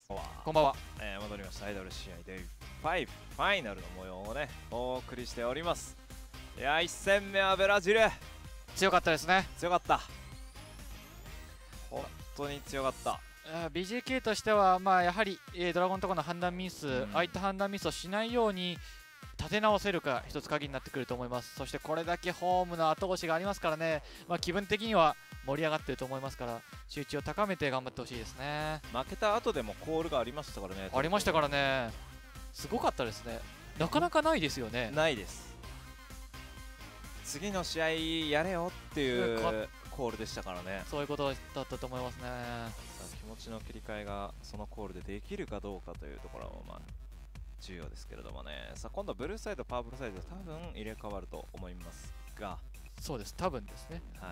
こんばんは。 戻りました。アイドル試合で5ファイナルの模様をねお送りしております。いや1戦目はブラジル強かったですね。 強かった、本当に強かった。 BJK としては、やはり、ドラゴンとかの判断ミス、ああいった判断ミスをしないように立て直せるか一つ鍵になってくると思います。そしてこれだけホームの後押しがありますからね、気分的には盛り上がっていると思いますから、集中を高めて頑張ってほしいですね。 負けた後でもコールがありましたからね。 ありましたからね、すごかったですね。なかなかないですよね。 ないです。次の試合やれよっていうコールでしたからね。 そういうことだったと思いますね。 気持ちの切り替えがそのコールでできるかどうかというところも重要ですけれどもね。さあ今度はブルーサイドパープルサイド多分入れ替わると思いますが、 そうです、多分ですね。 はい。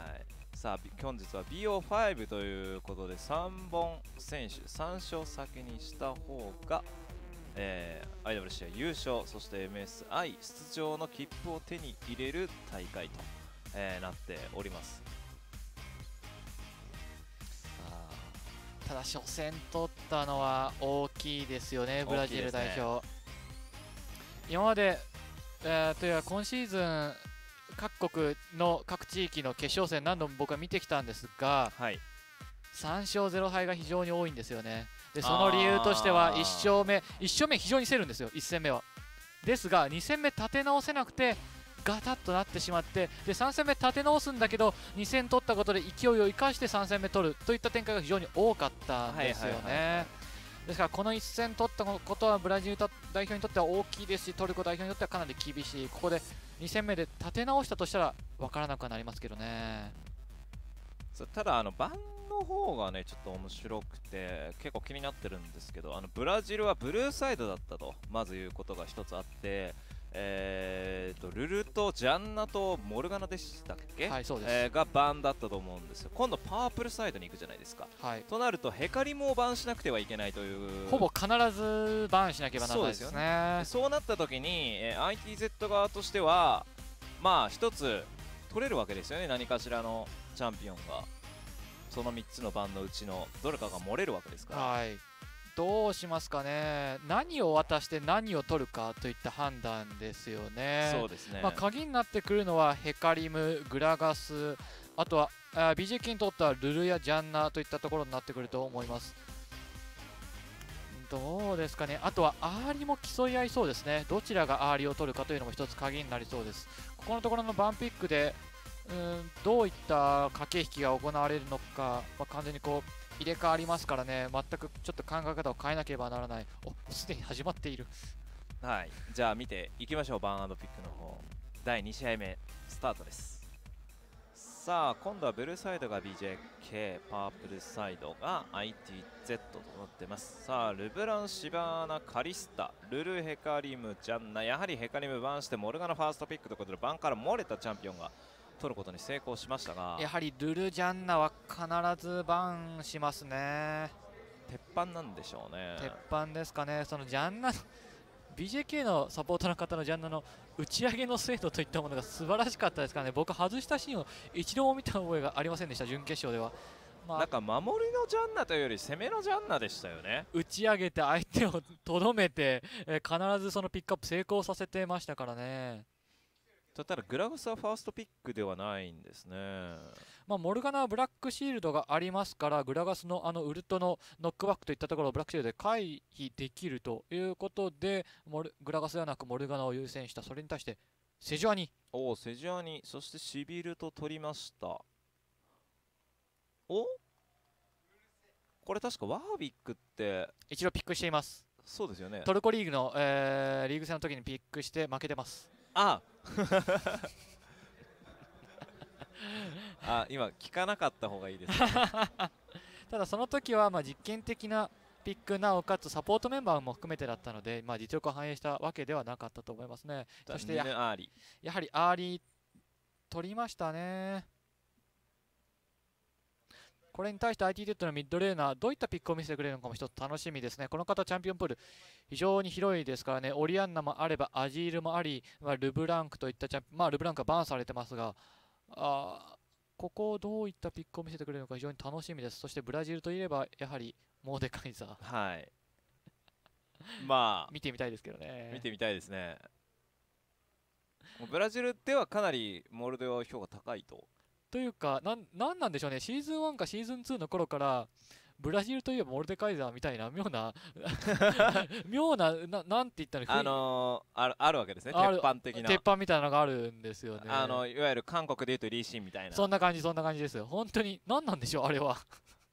さあ本日は BO5 ということで3本選手3勝先にした方が、IWC 優勝、そして MSI 出場の切符を手に入れる大会と、なっております。 ただ初戦取ったのは大きいですよね、ブラジル代表。今まで、というか今シーズン各国の各地域の決勝戦何度も僕は見てきたんですが、 はい、 3勝0敗が非常に多いんですよね。でその理由としては1勝目非常に競るんですよ、1戦目は。ですが2戦目立て直せなくてガタッとなってしまって、で3戦目立て直すんだけど2戦取ったことで勢いを生かして3戦目取るといった展開が非常に多かったんですよね。ですからこの1戦取ったことはブラジル代表にとっては大きいですし、トルコ代表にとってはかなり厳しい。ここで2戦目で立て直したとしたら分からなくはなりますけどね。 ただバンの方がねちょっと面白くて結構気になってるんですけど、ブラジルはブルーサイドだったとまずいうことが一つあって、ルルとジャンナとモルガナでしたっけ、 はい、そうです、 がバンだったと思うんですよ。今度パープルサイドに行くじゃないですか、 はい、 となるとヘカリムをバンしなくてはいけないという、 ほぼ必ずバンしなければならないですね。 そうなった時に、ITZ 側としては一つ取れるわけですよね。何かしらのチャンピオンがその3つの番のうちのどれかが漏れるわけですから、 はい、どうしますかね。何を渡して何を取るかといった判断ですよね。 そうですね、 鍵になってくるのはヘカリム、グラガス、あとはBJK にとってはルルやジャンナといったところになってくると思います。どうですかね。あとはアーリも競い合いそうですね。どちらがアーリを取るかというのも一つ鍵になりそうです。ここのところのバンピックでどういった駆け引きが行われるのか、完全にこう入れ替わりますからね。全くちょっと考え方を変えなければならない。すでに始まっている。 はい、じゃあ見ていきましょう。バン&ピックの方第2試合目スタートです。さあ今度はブルーサイドが BJK、 パープルサイドが ITZ となってます。さあルブラン、シバーナ、カリスタ、ルル、ヘカリム、ジャンナ、やはりヘカリムバンしてモルガナファーストピックということでバンから漏れたチャンピオンが取ることに成功しましたが、 やはりルルジャンナは必ずバンしますね。 鉄板なんでしょうね。 鉄板ですかね。そのジャンナBJK のサポーターの方のジャンナの打ち上げの精度といったものが素晴らしかったですからね。僕外したシーンを一度も見た覚えがありませんでした、準決勝では。 なんか守りのジャンナというより攻めのジャンナでしたよね。 打ち上げて相手をとどめて、必ずそのピックアップ成功させてましたからね。 ただグラガスはファーストピックではないんですね。 モルガナはブラックシールドがありますから、グラガスのウルトのノックバックといったところをブラックシールドで回避できるということで、グラガスではなくモルガナを優先した。それに対してセジュアニ、 セジュアニ、そしてシビルと取りました。これ確かワービックって一度ピックしています。 そうですよね。 トルコリーグの、リーグ戦の時にピックして負けてます。 今聞かなかった方がいいです、ね、 ただその時は実験的なピック、なおかつサポートメンバーも含めてだったので、実力を反映したわけではなかったと思いますね。そしてやはりアーリー取りましたね。これに対して ITZ のミッドレーナーどういったピックを見せてくれるのかも一つ楽しみですね。この方チャンピオンプール非常に広いですからね。オリアンナもあればアジールもあり、ルブランクといったルブランクはバンされてますが、ここをどういったピックを見せてくれるのか非常に楽しみです。そしてブラジルといえばやはりモーデカイザー、 はい、 まあ見てみたいですけどね。 見てみたいですね。もうブラジルではかなりモルデは評価高いと。 というか、なんなんでしょうね、シーズン1かシーズン2の頃から、ブラジルといえばモルデカイザーみたいな妙な妙な、なんて言ったの、 あるわけですね、 ある鉄板的な。 鉄板みたいなのがあるんですよね。 いわゆる韓国でいうとリーシンみたいな。 そんな感じ、そんな感じですよ。本当に、何なんでしょう、あれは。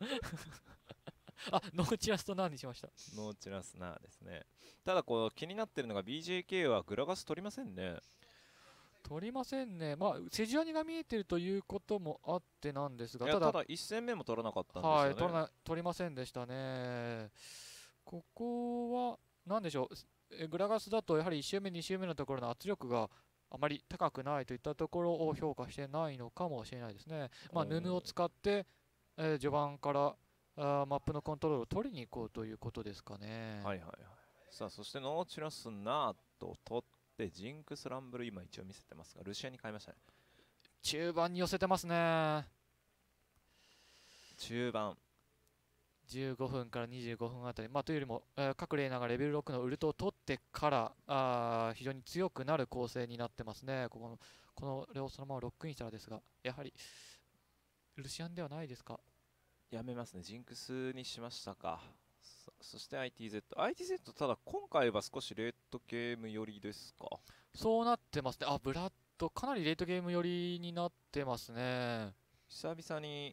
あ、ノーチラスと何にしました。 ノーチラスナーですね。ただこう気になってるのが BJK はグラガス取りませんね。 取りませんね。まあ、セジュアニが見えてるということもあってなんですが、 ただ1戦目も取らなかったんですよね。 はい、取りませんでしたね。ここは、なんでしょう、グラガスだとやはり1周目、2周目のところの圧力があまり高くないといったところを評価してないのかもしれないですね。まあ、布を使って、序盤からマップのコントロールを取りに行こうということですかね。 はいはいはい。さあそしてノーチラスナーと取ってジンクスランブル今一応見せてますがルシアに変えましたね。 中盤に寄せてますね。 中盤 15分から25分あたり、まあ、というよりも、各レーナーがレベル6のウルトを取ってから非常に強くなる構成になってますね。このレオそのままロックインしたらですが、やはりルシアンではないですか。 やめますね。ジンクスにしましたか。そして ITZ ただ今回は少しレートゲーム寄りですか。 そうなってますね。あ、ブラッドかなりレートゲーム寄りになってますね。 久々に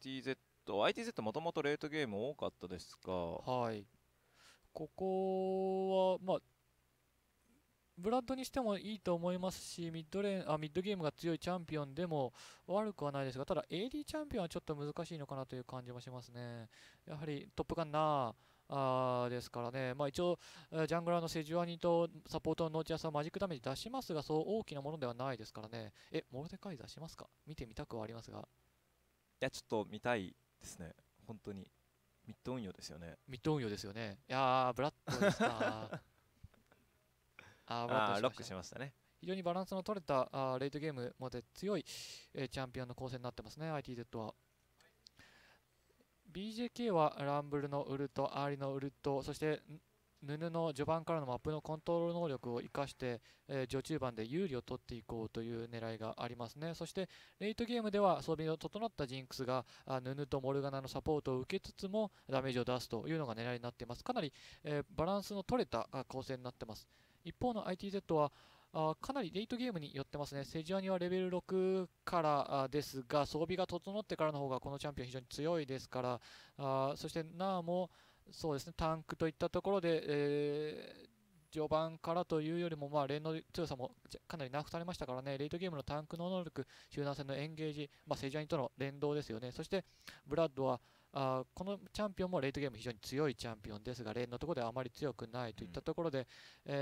ITZ もともとレートゲーム多かったですが、 はい、ここはまあブラッドにしてもいいと思いますし、ミッドゲームが強いチャンピオンでも悪くはないですが、ただ AD チャンピオンはちょっと難しいのかなという感じもしますね。やはりトップガンナーですからね、まあ、一応、ジャングラーのセジュアニとサポートのノーチアスはマジックダメージ出しますが、そう大きなものではないですからね。モルデカイザーしますか？見てみたくはありますが。 いや、ちょっと見たいですね、本当に。ミッド運用ですよね。 ミッド運用ですよね。いやー、ブラッドですか。ブラッドロックしましたね。 非常にバランスの取れたレートゲームまで強い、チャンピオンの構成になってますね、ITZ は。BJK はランブルのウルト、アーリのウルト、そしてヌヌの序盤からのマップのコントロール能力を生かして、序中盤で有利を取っていこうという狙いがありますね。そしてレートゲームでは装備の整ったジンクスがヌヌとモルガナのサポートを受けつつもダメージを出すというのが狙いになっています。かなり、バランスの取れた構成になっています。一方の ITZ はかなりレートゲームに寄ってますね。セジュアニはレベル6からですが、装備が整ってからの方がこのチャンピオン非常に強いですから、そしてナーもそうですね、タンクといったところで、序盤からというよりも、レーンの強さもかなりナーフされましたからね、レートゲームのタンクの能力、集団戦のエンゲージ、セジュアニとの連動ですよね。そしてブラッドはこのチャンピオンもレートゲーム非常に強いチャンピオンですが、レーンのところではあまり強くないといったところで、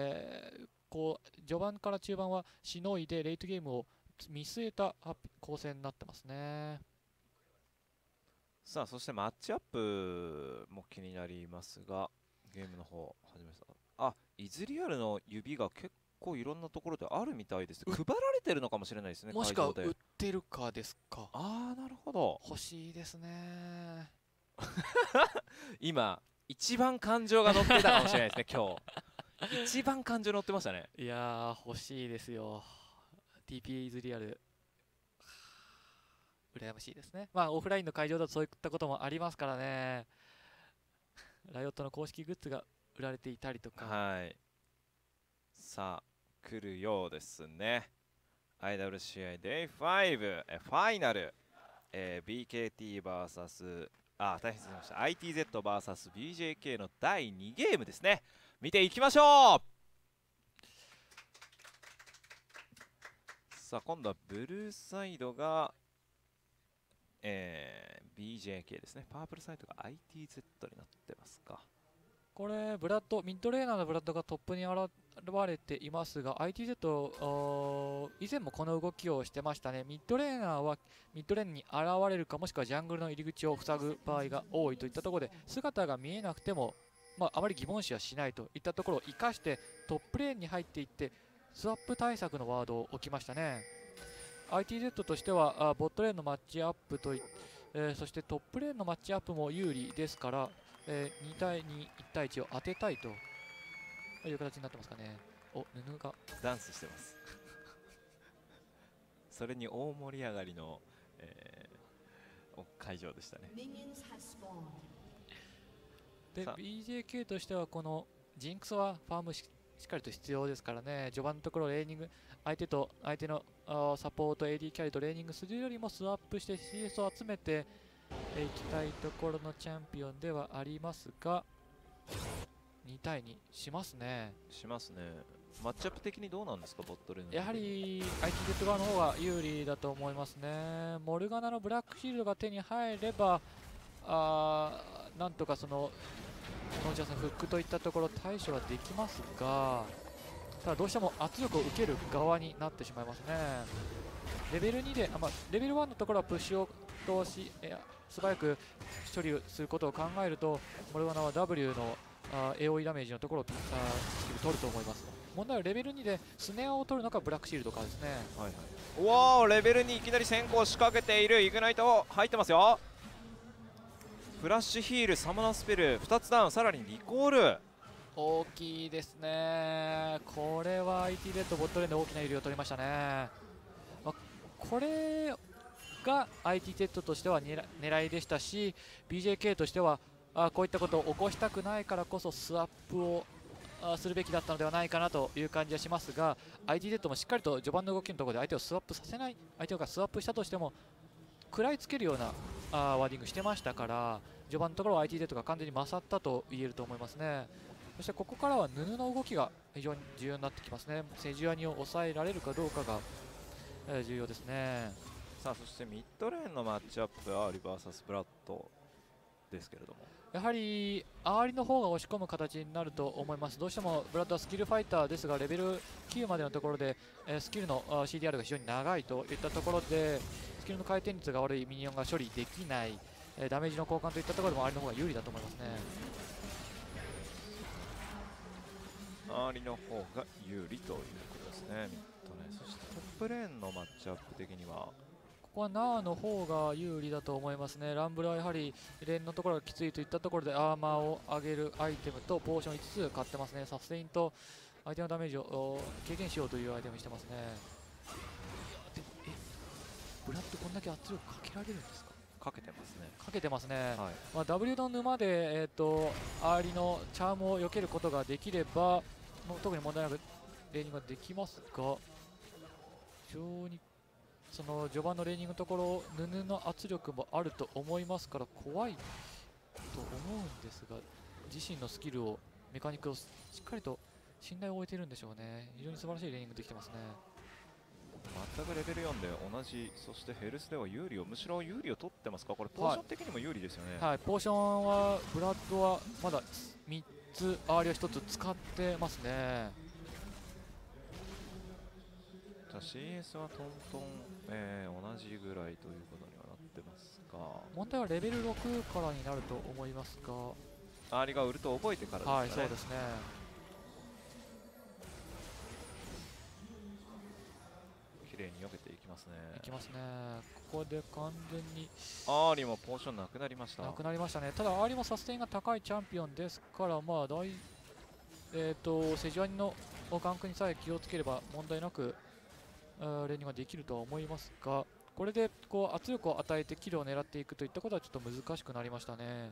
序盤から中盤はしのいでレートゲームを見据えた構成になってますね。 さあそしてマッチアップも気になりますが、ゲームの方始めました。イズリアルの指が結構いろんなところであるみたいです。配られてるのかもしれないですね。 もしくは売ってるかですか。 なるほど。 欲しいですね。 今一番感情が乗ってたかもしれないですね。今日一番感情乗ってましたね。 いやー欲しいですよ。 TPA イズリアル羨ましいですね。オフラインの会場だとそういったこともありますからね。ライオットの公式グッズが売られていたりとか。 はい、さあ来るようですね。 IWCI Day5 ファイナル、BKT vs 大変失礼しました。 ITZvsBJK の第2ゲームですね。見ていきましょう。さあ今度はブルーサイドが、BJK ですね。パープルサイドが ITZ になってますか。 これミッドレーナーのブラッドがトップに現れていますが、 ITZ 以前もこの動きをしてましたね。ミッドレーナーはミッドレーンに現れるか、もしくはジャングルの入り口を塞ぐ場合が多いといったところで、姿が見えなくても、あまり疑問視はしないといったところを生かしてトップレーンに入っていってスワップ対策のワードを置きましたね。 ITZ としてはボットレーンのマッチアップとそしてトップレーンのマッチアップも有利ですから、2対2、1対1を当てたいとという形になってますかね。お、布がダンスしてますそれに大盛り上がりの、会場でしたね。 で BJK としてはこのジンクスはファームしっかりと必要ですからね。序盤のところレーニング相手のサポート AD キャリーとレーニングするよりもスワップして CS を集めていきたいところのチャンピオンではありますが、2対2しますね。 しますね。マッチアップ的にどうなんですか、ボットレーン。 やはり ITZ 側の方が有利だと思いますね。モルガナのブラックシールドが手に入ればなんとかそのノンジャスのフックといったところ対処はできますが、ただどうしても圧力を受ける側になってしまいますね。レベル2でレベル1のところはプッシュを通し素早く処理することを考えると、モルガナは W のAOE ダメージのところをスキル取ると思います。問題はレベル2でスネアを取るのかブラックシールドかですね。 はいはい、うわー、レベル2いきなり先行仕掛けている。イグナイト入ってますよ。フラッシュヒール、サモナースペル2つダウン、さらにリコール大きいですね。これは ITZ ボットレーンで大きな有利を取りましたね。これが ITZ としては狙いでしたし、 BJK としてはこういったことを起こしたくないからこそスワップをするべきだったのではないかなという感じはしますが、 ITZ もしっかりと序盤の動きのところで相手をスワップさせない、相手がスワップしたとしても食らいつけるようなワーディングしてましたから、序盤のところは ITZ が完全に勝ったと言えると思いますね。そしてここからは布の動きが非常に重要になってきますね。セジュアニを抑えられるかどうかが重要ですね。 さあ、そしてミッドレーンのマッチアップはアーリ VS ブラッドですけれども、 やはりアーリの方が押し込む形になると思います。どうしてもブラッドはスキルファイターですが、レベル9までのところでスキルの CDR が非常に長いといったところで、スキルの回転率が悪いミニオンが処理できない、ダメージの交換といったところでもアーリの方が有利だと思いますね。 アーリの方が有利ということですね、ミッドレーン。そしてトップレーンのマッチアップ的にはここはナーの方が有利だと思いますね。ランブルはやはりレーンのところがきついといったところでアーマーを上げるアイテムとポーション5つ買ってますね。サステインと相手のダメージを軽減しようというアイテムにしてますね。ブラッドこんだけ圧力かけられるんですか？ かけてますね。 かけてますね。 はい、 W の沼で、アーリのチャームを避けることができれば特に問題なくレーニングができますが、非常にその序盤のレーニングのところ布の圧力もあると思いますから怖いと思うんですが、自身のスキルをメカニックをしっかりと信頼を置いているんでしょうね。非常に素晴らしいレーニングできてますね。 全くレベル4で同じ、そしてヘルスでは有利を、むしろ有利を取ってますか。これポーション的にも有利ですよね。 はい、ポーションはブラッドはまだ3つ、アーリを1つ使ってますね。 CS はトントン、同じぐらいということにはなってますが、 問題はレベル6からになると思いますが、 アーリがウルトを覚えてからですかね。 はい、そうですね。 綺麗に避けていきますね。 いきますね。ここで完全にアーリもポーションなくなりました。 なくなりましたね。ただアーリもサステインが高いチャンピオンですから、まあセジュアニのガンクにさえ気をつければ問題なくレーニングができるとは思いますが、これでこう圧力を与えてキルを狙っていくといったことはちょっと難しくなりましたね。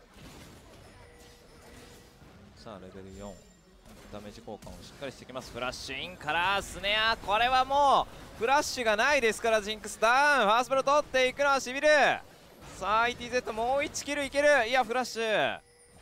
さあレベル4、ダメージ交換をしっかりしてきます。フラッシュインからスネア、これはもうフラッシュがないですから、ジンクスダウン、ファーストブロー取っていくのはしびる。さあ ITZ もう1キルいける。いやフラッシュ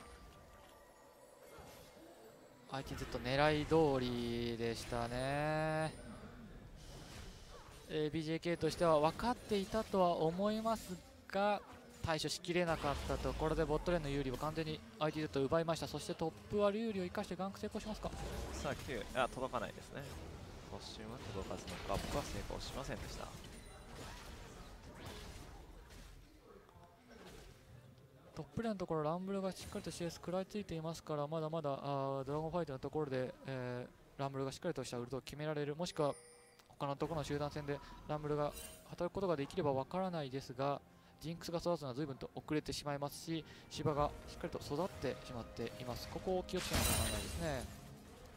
ITZ 狙い通りでしたね。BJK としては分かっていたとは思いますが対処しきれなかったところでボットレーンの有利を完全に ITZ 奪いました。そしてトップは有利を生かしてガンク成功しますか。 さあ9、届かないですね。コスチュームは届かずのカップは成功しませんでした。 トップレーンのところランブルがしっかりと CS 食らいついていますから、まだまだドラゴンファイトのところで、ランブルがしっかりとしたウルトを決められる、もしくは他のところの集団戦でランブルが働くことができればわからないですが、ジンクスが育つのは随分と遅れてしまいますし、芝がしっかりと育ってしまっています。ここを気をつけなきゃならないですね。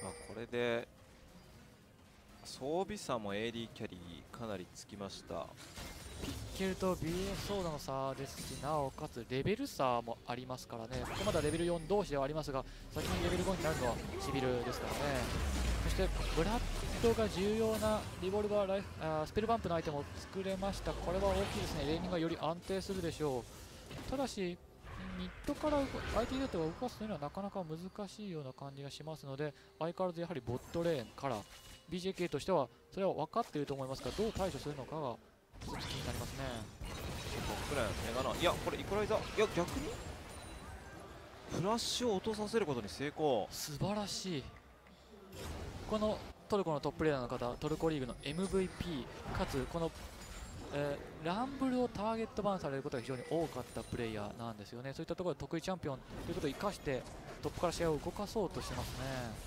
さあこれで装備差も AD キャリーかなりつきました。 ピッケルと BS ソーダの差ですし、なおかつレベル差もありますからね。ここまだレベル4同士ではありますが、先にレベル5になるのはシビルですからね。そしてブラッドが重要なリボルバーライフスペルバンプのアイテムを作れました。これは大きいですね。レーニングがより安定するでしょう。ただしミッドから IT データを動かすというのはなかなか難しいような感じがしますので、相変わらずやはりボットレーンから BJK としてはそれは分かっていると思いますが、どう対処するのかが一つ気になりますね。 トップレーンメガナ、いやこれイコライザー、いや逆にフラッシュを落とさせることに成功。 素晴らしい。このトルコのトップレーナーの方、トルコリーグの MVP かつこの、ランブルをターゲットバンされることが非常に多かったプレイヤーなんですよね。そういったところで得意チャンピオンということを生かしてトップから試合を動かそうとしてますね。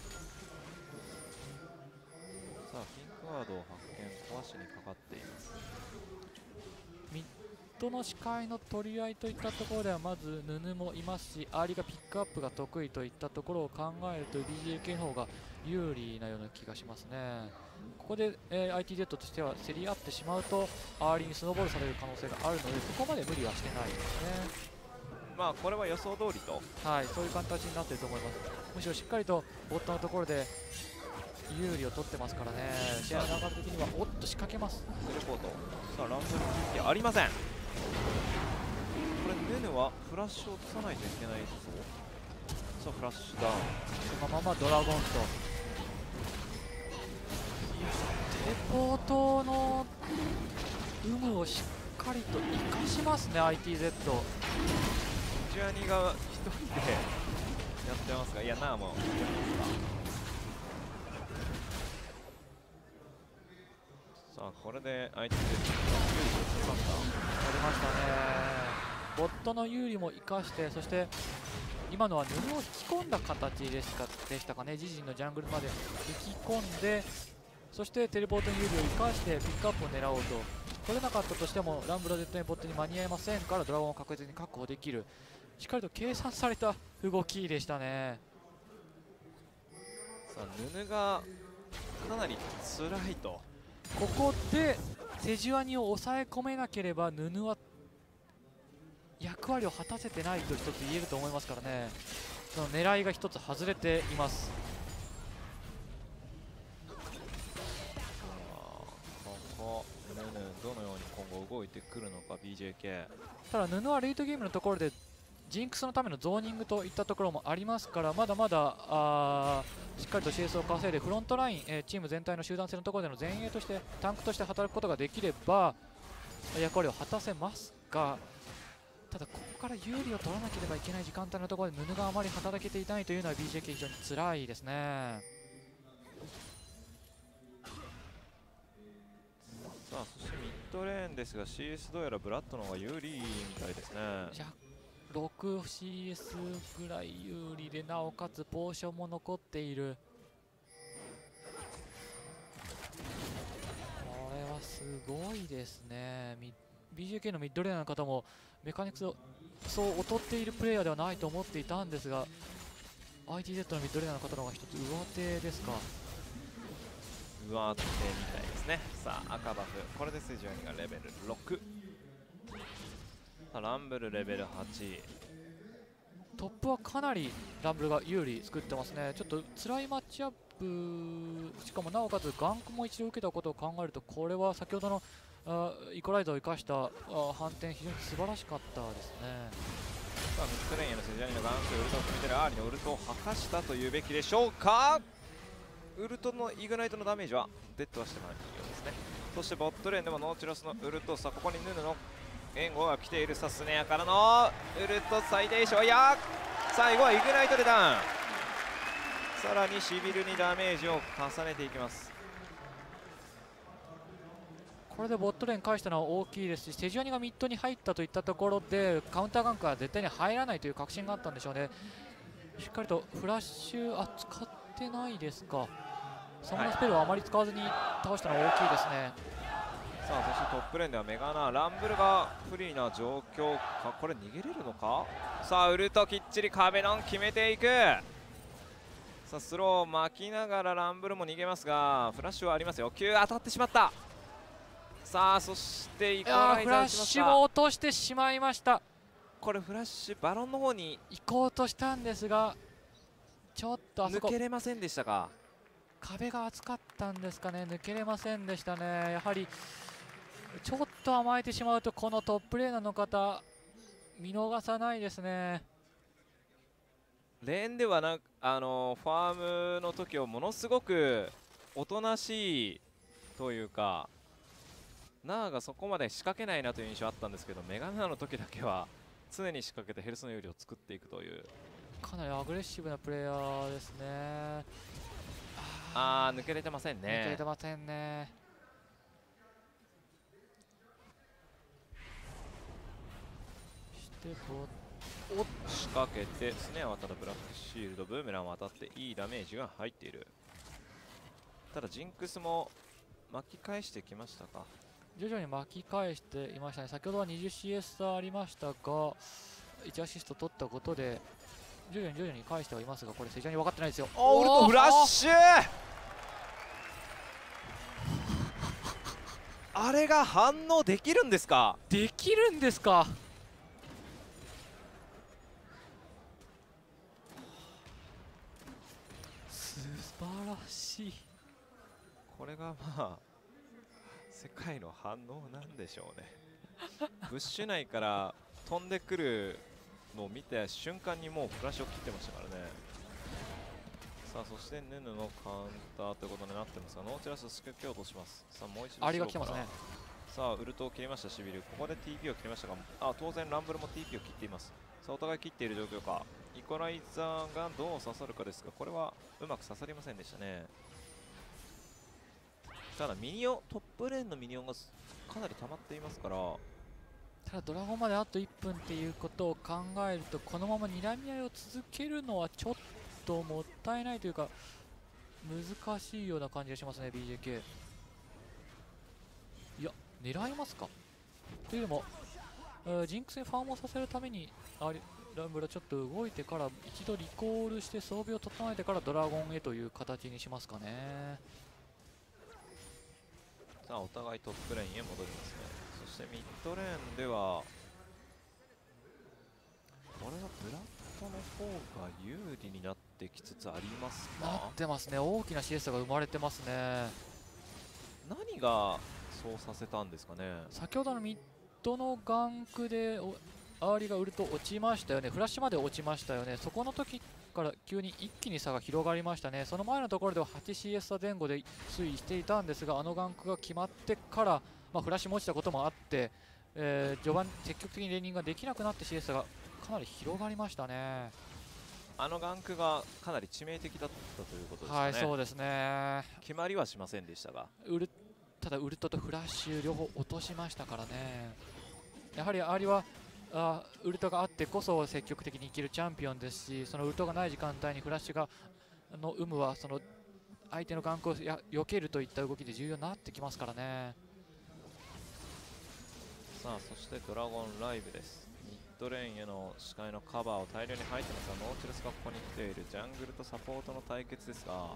さあピンクワードを発見、壊しにかかっています。 ミッドの視界の取り合いといったところではまずヌヌもいますし、アーリーがピックアップが得意といったところを考えると BJK の方が有利なような気がしますね。ここで、ITZ としては競り合ってしまうとアーリーにスノーボールされる可能性があるので、そこまで無理はしてないですね。 まあこれは予想通りと、 はい、そういう形になっていると思います。むしろしっかりとボットのところで有利を取ってますからね。試合の流れ的にはおっと仕掛けます。 テレポート。さあランブルいやありません。これネヌはフラッシュを落とさないといけないぞ。さあフラッシュダウン、 そのままドラゴンとテレポートの有無をしっかりと生かしますね。 ITZ ジュアニが一人でやってますが、いやなあもうさあこれで ITZ が有利を取りました。 取りましたね。ボットの有利も生かして、そして今のは布を引き込んだ形でしたかね。自陣のジャングルまで引き込んで、そしてテレポートの有利を生かしてピックアップを狙おうと。取れなかったとしてもランブルは絶対にボットに間に合いませんから、ドラゴンを確実に確保できる、しっかりと計算された動きでしたね。 さあヌヌがかなり辛いと。 ここでセジュアニを抑え込めなければヌヌは役割を果たせてないと一つ言えると思いますからね。その狙いが一つ外れています。 ここヌヌどのように今後動いてくるのか BJK。 ただヌヌはレイトゲームのところでジンクスのためのゾーニングといったところもありますから、まだまだしっかりと CS を稼いでフロントライン、チーム全体の集団戦のところでの前衛としてタンクとして働くことができれば役割を果たせますが、ただここから有利を取らなければいけない時間帯のところでヌヌがあまり働けていないというのは BJK 非常に辛いですね。 さあそしてミッドレーンですが CS どうやらブラッドの方が有利みたいですね。 6CS ぐらい有利で、なおかつポーションも残っている。これはすごいですね。BJK のミッドレーナーの方もメカニクスをそう劣っているプレイヤーではないと思っていたんですが、 ITZ のミッドレーナーの方の方が一つ上手ですか。 上手みたいですね。さあ赤バフ、これでセジュアニがレベル6、ランブルレベル8。 トップはかなりランブルが有利作ってますね。ちょっと辛いマッチアップ、しかもなおかつガンクも一度受けたことを考えると、これは先ほどのイコライザーを生かした反転、非常に素晴らしかったですね。 さあミッドレーンへのセジュアニのガンク、ウルトを決めてるアーリーのウルトを吐かしたというべきでしょうか。ウルトのイグナイトのダメージはデッドはしてないようですね。そしてボットレーンでもノーチュラスのウルト、さあここにヌヌの援護が来ている。さあスネアからのウルト最大賞、いや最後はイグナイトでダウン。さらにシビルにダメージを重ねていきます。 これでボットレーン返したのは大きいですし、セジュアニがミッドに入ったといったところでカウンターガンクは絶対に入らないという確信があったんでしょうね。しっかりとフラッシュ使ってないですか。サムナスペルをあまり使わずに倒したのは大きいですね。 さあそしてトップレーンではメガナ、ランブルが不利な状況か。これ逃げれるのか。さあウルトきっちり壁ドン決めていく。 さあスロー巻きながらランブルも逃げますが、フラッシュはありますよ。9当たってしまった。さあそしてイコライフラッザーしました。 シュも落としてしまいました。 これフラッシュバロンの方に行こうとしたんですが、ちょっとあそこ抜けれませんでしたか。 壁が厚かったんですかね、抜けれませんでしたね。やはりちょっと甘えてしまうと、このトップレーナーの方見逃さないですね。 レーンではファームの時はものすごくおとなしいというか、ナーがそこまで仕掛けないなという印象あったんですけど、メガナーの時だけは常に仕掛けてヘルスの有利を作っていくという、 かなりアグレッシブなプレイヤーですね。 抜けれてませんね。 抜けれてませんね。して仕掛けてスネアはただブラックシールド、ブーメランは当たっていいダメージが入っている。ただジンクスも巻き返してきましたか。 徐々に巻き返していましたね。先ほどは 20CS 差ありましたが、1アシスト取ったことで徐々に返してはいますが、これセジャニ分かってないですよ。 ウルトフラッシュあれが反応できるんですか。 できるんですか。素晴らしい。 これがまあ世界の反応なんでしょうね。ブッシュ内から飛んでくるのを見た瞬間にもうフラッシュを切ってましたからね。さあそしてヌヌのカウンターということになってますが、ノーチラス仕掛けようとします。さあもう一度アリが来てますね。 さあウルトを切りましたシビル。ここで TP を切りましたが、当然ランブルも TP を切っています。さあお互い切っている状況か。イコライザーがどう刺さるかですが、これはうまく刺さりませんでしたね。ただミニオン、トップレーンのミニオンがかなり溜まっていますから、 ただドラゴンまであと1分っていうことを考えると、このまま睨み合いを続けるのはちょっともったいないというか難しいような感じがしますね。 BJK いや狙いますか。というよりもジンクスにファームをさせるためにランブルはちょっと動いてから一度リコールして装備を整えてからドラゴンへという形にしますかね。 さあお互いトップレーンへ戻りますね。そしてミッドレーンではこれはブラッドの方が有利になってきつつありますか。 なってますね。大きなシエスタが生まれてますね。 何がそうさせたんですかね。 先ほどのミッドのガンクでアーリがウルト落ちましたよね。フラッシュまで落ちましたよね。そこの時から急に一気に差が広がりましたね。その前のところでは 8CS 差前後で推移していたんですが、あのガンクが決まってから、フラッシュも落ちたこともあって、序盤積極的にレーニングができなくなって CS 差がかなり広がりましたね。 あのガンクがかなり致命的だったということですかね。 はい、そうですね。 決まりはしませんでしたが、 ただウルトとフラッシュ両方落としましたからね。やはりアーリはウルトがあってこそ積極的にいけるチャンピオンですし、そのウルトがない時間帯にフラッシュがの有無はその相手の眼光を避けるといった動きで重要になってきますからね。 さあそしてドラゴンライブです。ミッドレーンへの視界のカバーを大量に入ってますが、ノーチラスがここに来ている。ジャングルとサポートの対決ですが、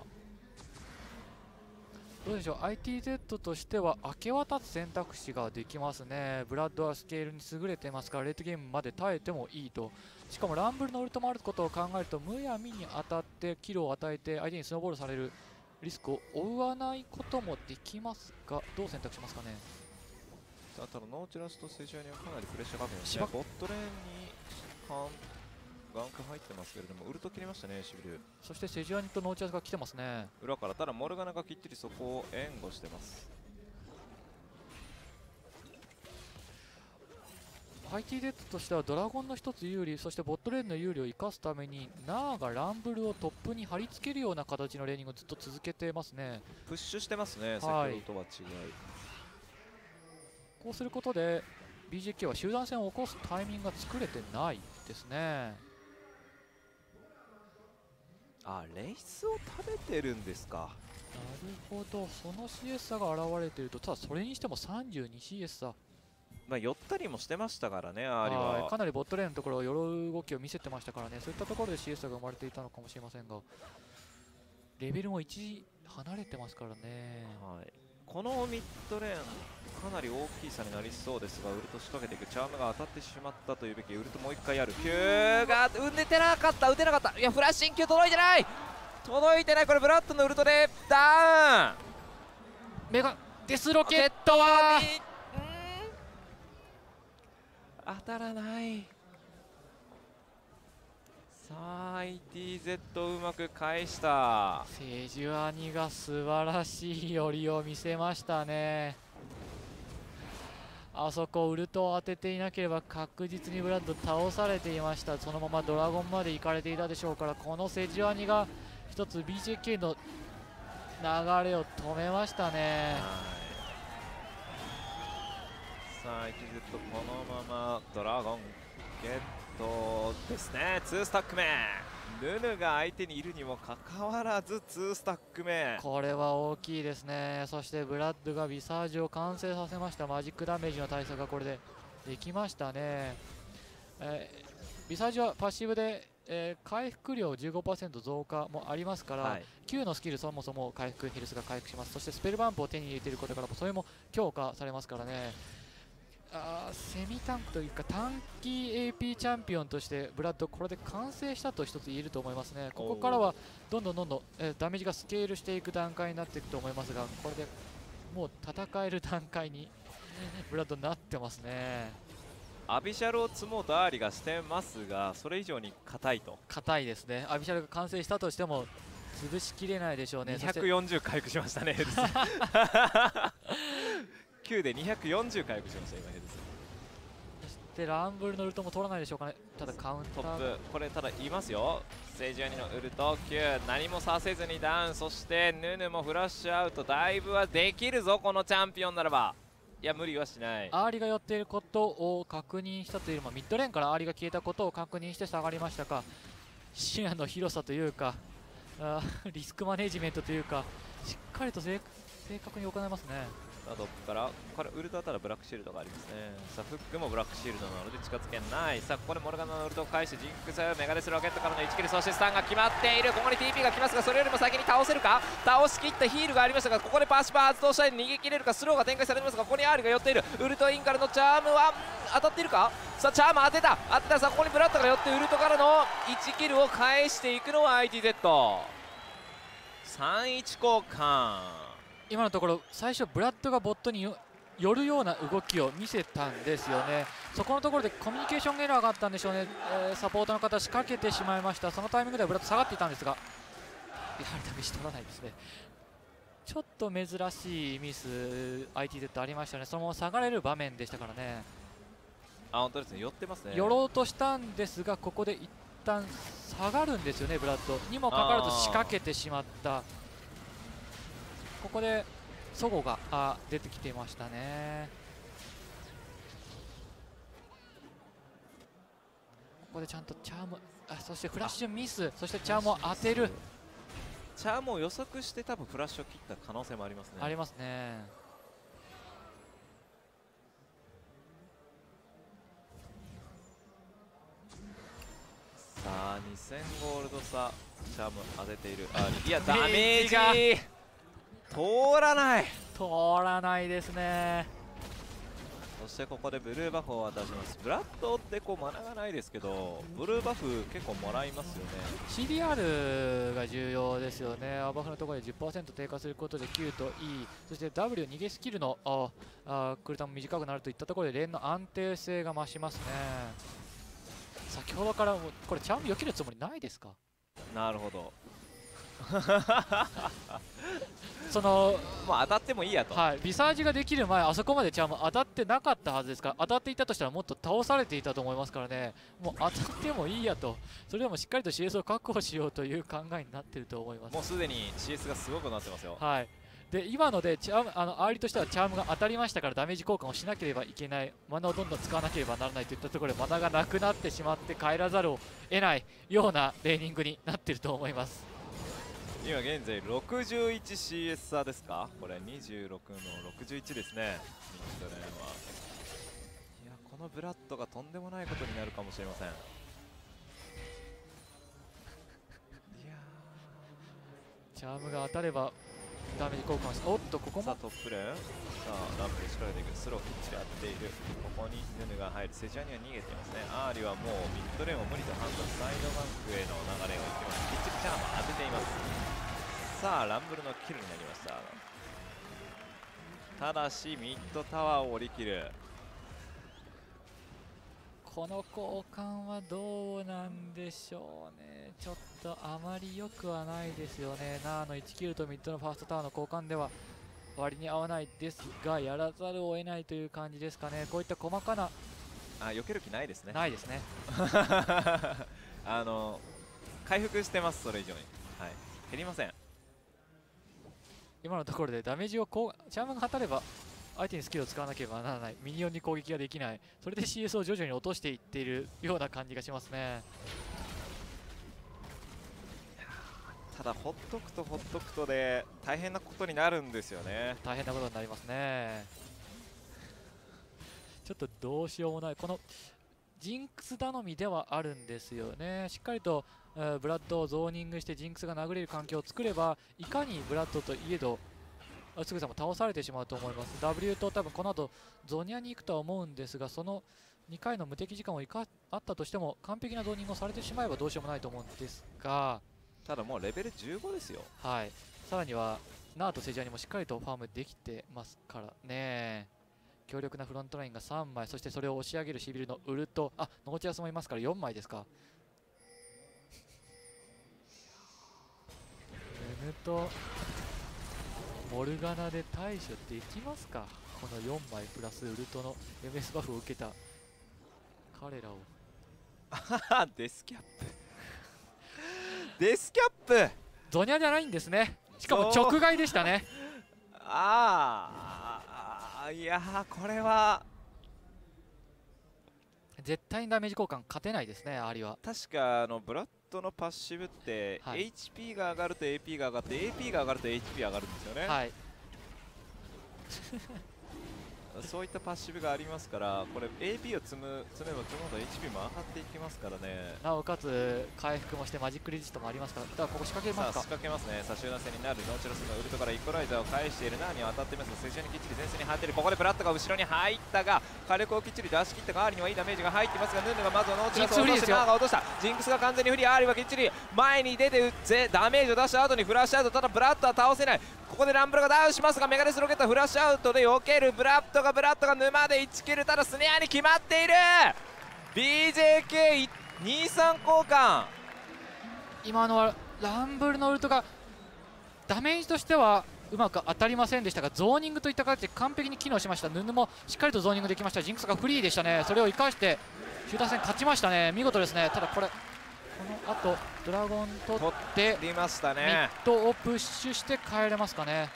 どうでしょう。 ITZ としては明け渡す選択肢ができますね。ブラッドはスケールに優れてますからレートゲームまで耐えてもいいと。しかもランブルのウルトもあることを考えると、むやみに当たってキルを与えて相手にスノーボールされるリスクを負わないこともできますが、どう選択しますかね。 ただノーチラスとセジュアにはかなりプレッシャーがかけてますね。ボットレーンにガンク入ってますけれども、ウルト切りましたね、シビル。 そしてセジュアニとノーチラスが来てますね。 裏から、ただモルガナがきっちりそこを援護してます。 ITZ としてはドラゴンの1つ有利、そしてボットレーンの有利を生かすためにナーがランブルをトップに貼り付けるような形のレーニングをずっと続けてますね。 プッシュしてますね、先ほどとは違い。 こうすることで BJK は集団戦を起こすタイミングが作れてないですね。 レイスを食べてるんですか。 なるほど、その CS 差が現れていると。ただそれにしても 32CS 差、 寄ったりもしてましたからね、アーリは。 かなりボットレーンのところを寄る動きを見せてましたからね。そういったところで CS 差が生まれていたのかもしれませんが、 レベルも1離れてますからね。 はい、このミッドレーンかなり大きい差になりそうですが、ウルト仕掛けていく。チャームが当たってしまったというべき。ウルトもう1回ある。Q が打てなかった、打てなかった。いや、フラッシュイン Q 届いてない、届いてない。これブラッドのウルトでダウン。 メガデスロケットは当たらない。さあ ITZ うまく返した。 セジュアニが素晴らしい寄りを見せましたね。あそこウルトを当てていなければ確実にブラッド倒されていました。そのままドラゴンまで行かれていたでしょうから、このセジュアニが一つ BJK の流れを止めましたね。 さあ ITZ このままドラゴンゲットですね。2スタック目、ヌヌが相手にいるにもかかわらず2スタック目、 これは大きいですね。そしてブラッドがビサージを完成させました。マジックダメージの対策がこれでできましたね。ビサージはパッシブで、回復量 15% 増加もありますから、 はい、 Q のスキルそもそも回復ヘルスが回復します。そしてスペルバンプを手に入れていることからもそれも強化されますからね。セミタンクというか短期 AP チャンピオンとしてブラッドこれで完成したと一つ言えると思いますね。ここからはどんどんダメージがスケールしていく段階になっていくと思いますが、これでもう戦える段階にブラッドになってますね。 アビシャルを積もうとアーリがしてますが、それ以上に硬いと。 硬いですね。アビシャルが完成したとしても潰しきれないでしょうね。 240回復しましたねヘルス9で240回復しました今ヘルス。 そしてランブルのウルトも取らないでしょうかね。ただカウンタートップこれただいますよ。セジュアニのウルト Q 何もさせずにダウン。そしてヌヌもフラッシュアウト。だいぶはできるぞこのチャンピオンならば。いや無理はしない。 アーリが寄っていることを確認したというよりもミッドレーンからアーリが消えたことを確認して下がりましたか。視野の広さというかリスクマネジメントというかしっかりと正確に行いますね。 トップからこれウルトだったらブラックシールドがありますね。さあフックもブラックシールドなので近づけない。さあここでモルガナのウルトを返してジンクスメガデスロケットからの1キル。そしてスタンが決まっている。ここに TP が来ますがそれよりも先に倒せるか。倒しきったヒールがありましたが、ここでパーシパー発動したり逃げ切れるか。スローが展開されてますが、ここに R が寄っている。ウルトインからのチャームは当たっているか。さあチャーム当てた。さあここにブラッドが寄ってウルトからの1キルを返していくのは ITZ。 3-1交換。 今のところ最初ブラッドがボットに寄るような動きを見せたんですよね。そこのところでコミュニケーションエラーがあったんでしょうね。サポートの方仕掛けてしまいました。そのタイミングではブラッド下がっていたんですが、やはりダメージ取らないですね。ちょっと珍しいミス ITZ ありましたね。そのまま下がれる場面でしたからね。 本当ですね、寄ってますね。 寄ろうとしたんですが、ここで一旦下がるんですよね。ブラッドにもかかわらず仕掛けてしまった。ここでソゴが出てきていましたね。ここでちゃんとチャーム、そしてフラッシュミス、そしてチャームを当てる。 チャームを予測して多分フラッシュを切った可能性もありますね。 ありますね。 さあ2000ゴールド差、チャーム当てている。いやダメージ通らない。 通らないですね。 そしてここでブルーバフを渡します。ブラッドってこうマナがないですけど、ブルーバフ結構もらいますよね。 CDR が重要ですよね。バフのところで 10% 低下することで Q と E、 そして W 逃げスキルのクルタも短くなるといったところでレーンの安定性が増しますね。先ほどからこれチャーム避けるつもりないですか。 なるほどそのもう当たってもいいやと。 はい、ビサージができる前あそこまでチャーム当たってなかったはずですから、当たっていたとしたらもっと倒されていたと思いますからね。もう当たってもいいやと、それでもしっかりと CS を確保しようという考えになっていると思います。 もうすでに CS がすごくなってますよ。 はい、で今のでチャームアーリーとしてはチャームが当たりましたからダメージ交換をしなければいけない、マナをどんどん使わなければならないといったところでマナがなくなってしまって帰らざるを得ないようなレーニングになっていると思います。 今現在 61CS 差ですか。これ26の61ですね。ミッドレーンは。いやこのブラッドがとんでもないことになるかもしれません。いやチャームが当たればダメージ効果もし、おっとここもさあトップレーン、さあランプで力でいく、スローきっちり当てている。ここにヌヌが入る。セジャニは逃げていますね。アーリはもうミッドレーンを無理と判断、サイドバックへの流れをいきます。きっちりチャーム当てています。さあランブルのキルになりました。ただしミッドタワーを降り切る。 この交換はどうなんでしょうね。ちょっとあまり良くはないですよね。ナーの1キルとミッドのファーストタワーの交換では割に合わないですが、やらざるを得ないという感じですかね。こういった細かな、 避ける気ないですね。 ないですね。 回復してます、それ以上に。はい、減りません。 今のところでダメージをチャームが当たれば相手にスキルを使わなければならない、ミニオンに攻撃ができない、それで CS を徐々に落としていっているような感じがしますね。 ただほっとくとほっとくとで大変なことになるんですよね。 大変なことになりますね。ちょっとどうしようもない、このジンクス頼みではあるんですよね。しっかりとブラッドをゾーニングしてジンクスが殴れる環境を作れば、いかにブラッドといえどすぐさま倒されてしまうと思います。 W と多分この後ゾニアに行くとは思うんですが、その2回の無敵時間をあったとしても完璧なゾーニングをされてしまえばどうしようもないと思うんですが、 ただもうレベル15ですよ。 はい、さらにはナーとセジャにもしっかりとファームできてますからね。強力なフロントラインが3枚、そしてそれを押し上げるシビルのウルト、ノーチアスもいますから4枚ですか。ヌヌとモルガナで対処できますか。この4枚プラスウルトの MS バフを受けた彼らを。 デスキャップデスキャップゾニャじゃないんですね。しかも直外でしたね。 いやー、これは絶対にダメージ交換勝てないですね。アリは確かブラッドのパッシブって、 はい、 HP が上がると AP が上がって AP が上がると HP 上がるんですよね。 はいそういったパッシブがありますから、これ AP を積めば積むほど HP も上がっていきますからね。 なおかつ回復もしてマジックレジストもありますから、だからここ仕掛けますか。 さあ仕掛けますね。さあ集団戦になる。ノーチラスがウルトからイコライザーを返している。ナーには当たっていますが、セジャにきっちり前線に張っている。ここでブラッドが後ろに入ったが火力をきっちり出し切ったが、アーリにはいいダメージが入っていますが、ヌンヌがまずはノーチラスを落として、ナーが落とした。ジンクスが完全にフリー。アーリはきっちり前に出て打ってダメージを出した後にフラッシュアウト。ただブラッドは倒せない。ここでランブルがダウンしますが、メガネスロケットフラッシュアウトで避ける。ブラッドが沼で1キル。ただスネアに決まっている。 BJK23 交換。 今のはランブルのウルトがダメージとしてはうまく当たりませんでしたが、ゾーニングといった形で完璧に機能しました。ヌヌもしっかりとゾーニングできました。ジンクスがフリーでしたね。それを生かして集団戦勝ちましたね。見事ですね。ただこれこの後ドラゴン取って取りましたね。 ミッドをプッシュして帰れますかね。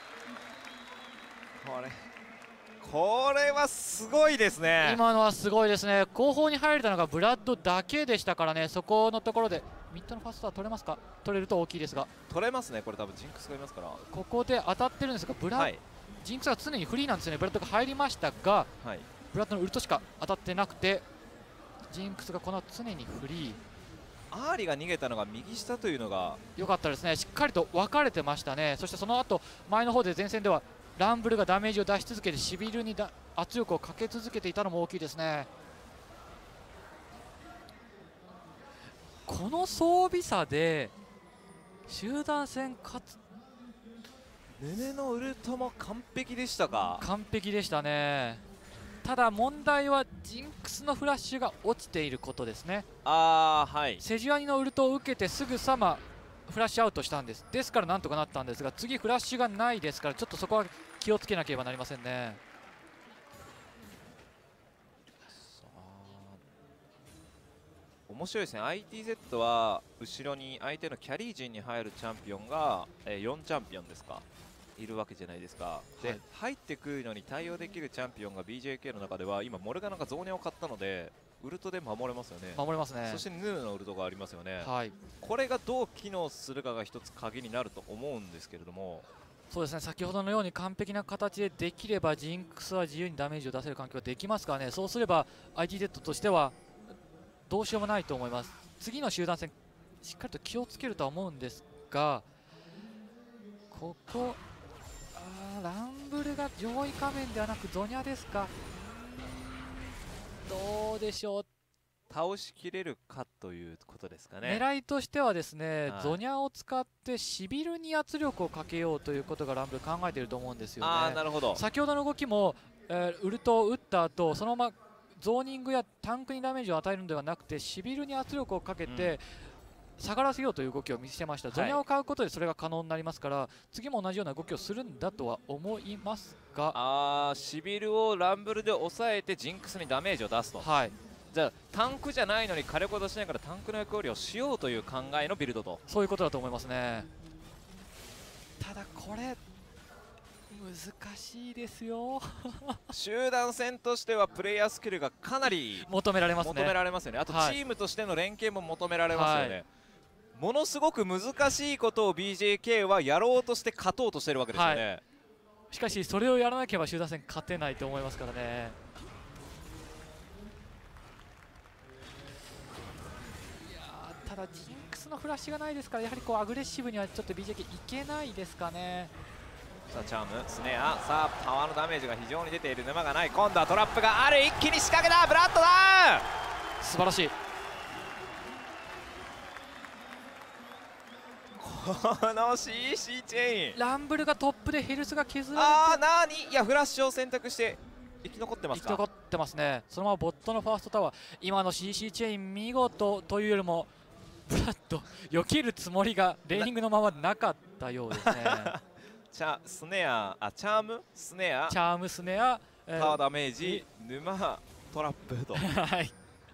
これはすごいですね。 今のはすごいですね。後方に入れたのがブラッドだけでしたからね。そこのところでミッドのファーストは取れますか。取れると大きいですが、 取れますね。これ多分ジンクスがいますから。 ここで当たってるんですが、ジンクスが常にフリーなんですよね。ブラッドが入りましたが、 はい、 ブラッドのウルトしか当たってなくて、ジンクスがこの常にフリー。 アーリが逃げたのが右下というのが良かったですね。しっかりと分かれてましたね。そしてその後前の方で前線ではランブルがダメージを出し続けてシビルに圧力をかけ続けていたのも大きいですね。この装備差で集団戦勝つ。 ヌヌのウルトも完璧でしたか。 完璧でしたね。ただ問題はジンクスのフラッシュが落ちていることですね。 はい、 セジュアニのウルトを受けてすぐさまフラッシュアウトしたんです。ですからなんとかなったんですが、次フラッシュがないですから、ちょっとそこは気をつけなければなりませんね。 面白いですね。 ITZ は後ろに相手のキャリー陣に入るチャンピオンが、4チャンピオンですかいるわけじゃないですか。で、 はい、 入ってくるのに対応できるチャンピオンが BJK の中では今モルガナがゾーニャを買ったのでウルトで守れますよね。 守れますね。 そしてヌーのウルトがありますよね。 はい、 これがどう機能するかが一つ鍵になると思うんですけれども。 そうですね。先ほどのように完璧な形でできればジンクスは自由にダメージを出せる環境ができますからね。そうすれば ITZ としてはどうしようもないと思います。次の集団戦しっかりと気をつけるとは思うんですが、 ここランブルが上位仮面ではなくゾニャですか。どうでしょう。 倒しきれるかということですかね。 狙いとしてはですね、 はい、 ゾニャを使ってシビルに圧力をかけようということがランブル考えていると思うんですよね。 なるほど。 先ほどの動きも、ウルトを打った後そのままゾーニングやタンクにダメージを与えるのではなくてシビルに圧力をかけて、下がらせようという動きを見せました。ゾニャを買うことでそれが可能になりますから、次も同じような動きをするんだとは思いますが、 シビルをランブルで抑えてジンクスにダメージを出すと。 はい、 じゃあタンクじゃないのに火力を出しながらタンクの役割をしようという考えのビルドと。 そういうことだと思いますね。ただこれ難しいですよ集団戦としてはプレイヤースキルがかなり求められますね。 求められますよね。あとチームとしての連携も求められますよね。ものすごく難しいことを BJK はやろうとして勝とうとしてるわけですよね。 しかしそれをやらなければ集団戦勝てないと思いますからね。いやただジンクスのフラッシュがないですから、やはりこうアグレッシブにはちょっと BJK いけないですかね。 さあチャーム、スネア、さあパワーのダメージが非常に出ている。沼がない。今度はトラップがある。一気に仕掛けた。ブラッドダウン。 素晴らしい。 この CC チェイン、 ランブルがトップでヘルスが削られて、 なに、いやフラッシュを選択して生き残ってますか。 生き残ってますね。そのままボットのファーストタワー、今の CC チェイン見事というよりもブラッド避けるつもりがレーニングのままなかったようですねスネア、チャーム、スネア、 チャームスネア、 タワーダメージ、沼、トラップとはい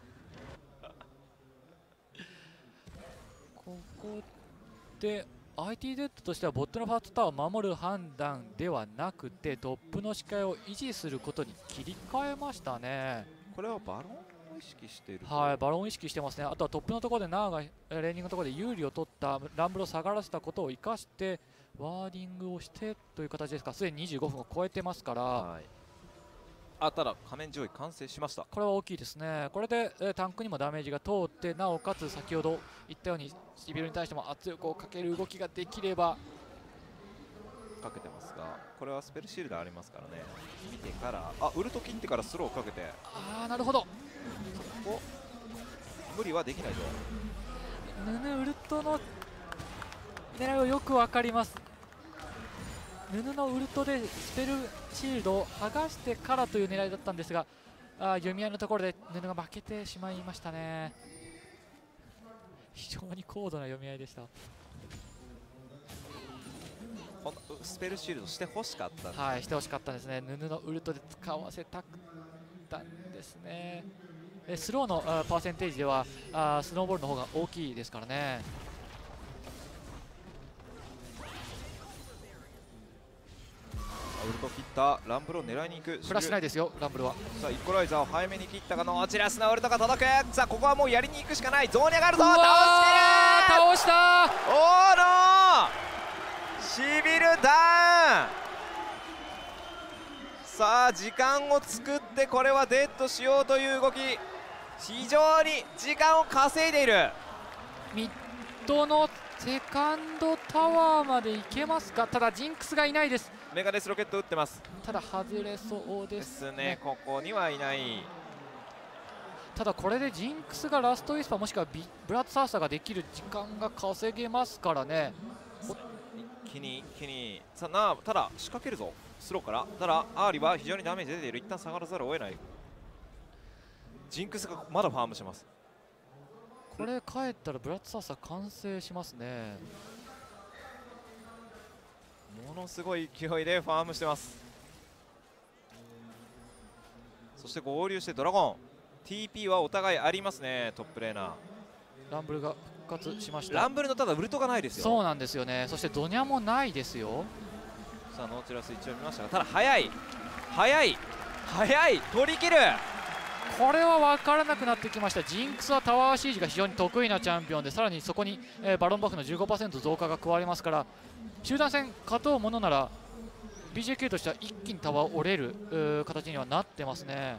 ここで ITZ としてはボットのファーストタワーを守る判断ではなくてトップの視界を維持することに切り替えましたね。 これはバロンを意識している。 はい、バロンを意識してますね。あとはトップのところでナーがレーニングのところで有利を取ったランブルを下がらせたことを生かしてワーディングをしてという形ですか。すでに25分を超えてますから、はい、 ただ仮面上位完成しました。 これは大きいですね。これでタンクにもダメージが通って、なおかつ先ほど言ったようにシビルに対しても圧力をかける動きができれば。 かけてますが、これはスペルシールドありますからね。見てから、ウルト切ってからスローをかけて、 なるほど、 そこ無理はできないと。 ヌヌウルトの狙いはよく分かります。ヌヌのウルトでスペルシールドを剥がしてからという狙いだったんですが、読み合いのところでヌヌが負けてしまいましたね。非常に高度な読み合いでした。 スペルシールドしてほしかった、 はい、してほしかったですね。ヌヌのウルトで使わせたかったんですね。スローのパーセンテージではスノーボールの方が大きいですからね。 ウルト切った。ランブルを狙いに行く。 フラッシュないですよ、ランブルは。 さあイコライザーを早めに切ったがノーチラスのウルトが届く。さあここはもうやりに行くしかない。ゾーニャがあるぞ。 倒したおーのーシビルダウン。さあ時間を作ってこれはデッドしようという動き、非常に時間を稼いでいる。 ミッドのセカンドタワーまで行けますか。ただジンクスがいないです。 メガデスロケット打ってます。 ただ外れそうですね。 ここにはいない。 ただこれでジンクスがラストウィスパーもしくはブラッドサーサーができる時間が稼げますからね。 一気にさあただ仕掛けるぞスローから。ただアーリは非常にダメージ出ている。一旦下がらざるを得ない。ジンクスがまだファームしてます。 これ帰ったらブラッドサーサー完成しますね。 ものすごい勢いでファームしてます。そして合流してドラゴン TP はお互いありますね。トップレーナーランブルが復活しました。 ランブルのただウルトがないですよ。 そうなんですよね。そしてドニャもないですよ。 さあノーチラス一応見ましたが、ただ速い取り切る。 これは分からなくなってきました。ジンクスはタワーシージが非常に得意なチャンピオンで、さらにそこに、バロンバフの 15% 増加が加わりますから、集団戦勝とうものなら BJK としては一気にタワー折れる形にはなってますね。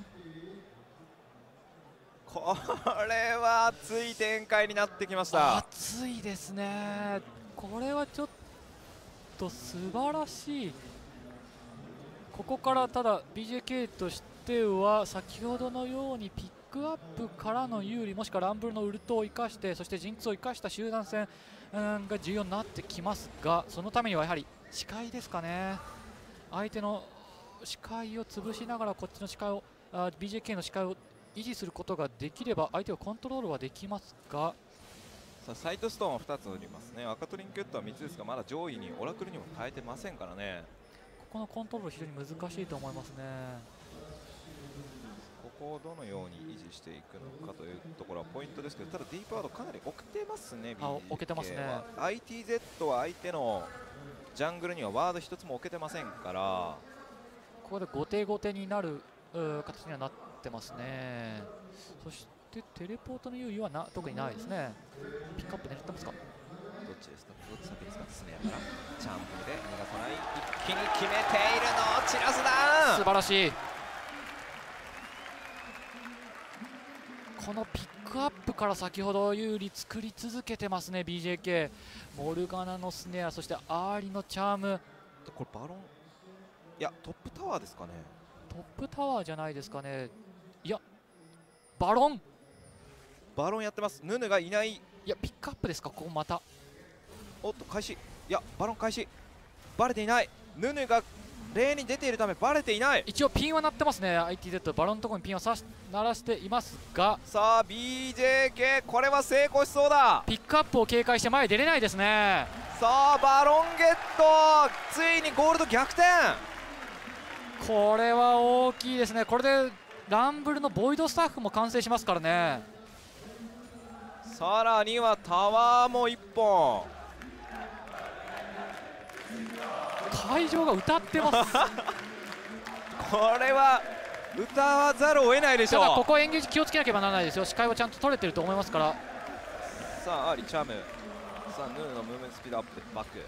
これは熱い展開になってきました。 熱いですね。これはちょっ素晴らしい。ここからただ BJK としては先ほどのようにピックアップからの有利、もしくはランブルのウルトを生かして、そしてジンクスを生かした集団戦が重要になってきますが、そのためにはやはり視界ですかね。相手の視界を潰しながらこっちの視界をBJK の視界を維持することができれば相手をコントロールはできますが、 さあサイトストーンは2つおりますね。赤トリンケットは3つですが、まだ上位にオラクルにも変えてませんからね。 ここのコントロール非常に難しいと思いますね。 ここをどのように維持していくのかというところはポイントですけど、ただディープワードかなり置けてますね。 置けてますね。 ITZ は相手のジャングルにはワード1つも置けてませんから、 ここで後手後手になる形にはなってますね。そしてテレポートの優位は特にないですね。ピックアップ狙ってますか。 どっちですか。どっち先ですか。スネアからチャンプで逃がさない、一気に決めているのをチラスダウン。 素晴らしい。このピックアップから先ほど有利作り続けてますね BJK。 モルガナのスネア、そしてアーリのチャーム。 これバロン、いやトップタワーですかね。 トップタワーじゃないですかね。いやバロンやってます。ヌヌがいない。 いやピックアップですか。ここまたおっと開始、いやバロン開始、バレていない。ヌヌがレーンに出ているためバレていない。 一応ピンは鳴ってますね。 ITZ バロンのところにピンを鳴らしていますが、 さあ BJK これは成功しそうだ。 ピックアップを警戒して前に出れないですね。 さあバロンゲット、ついにゴールド逆転。 これは大きいですね。これでランブルのボイドスタッフも完成しますからね。 さらにはタワーも1本。 会場が歌ってますこれは歌わざるを得ないでしょう。 ただここエンゲージ気をつけなければならないですよ。視界はちゃんと取れてると思いますから。 さあアーリチャーム、さあヌーのムーブメントスピードアップでバック。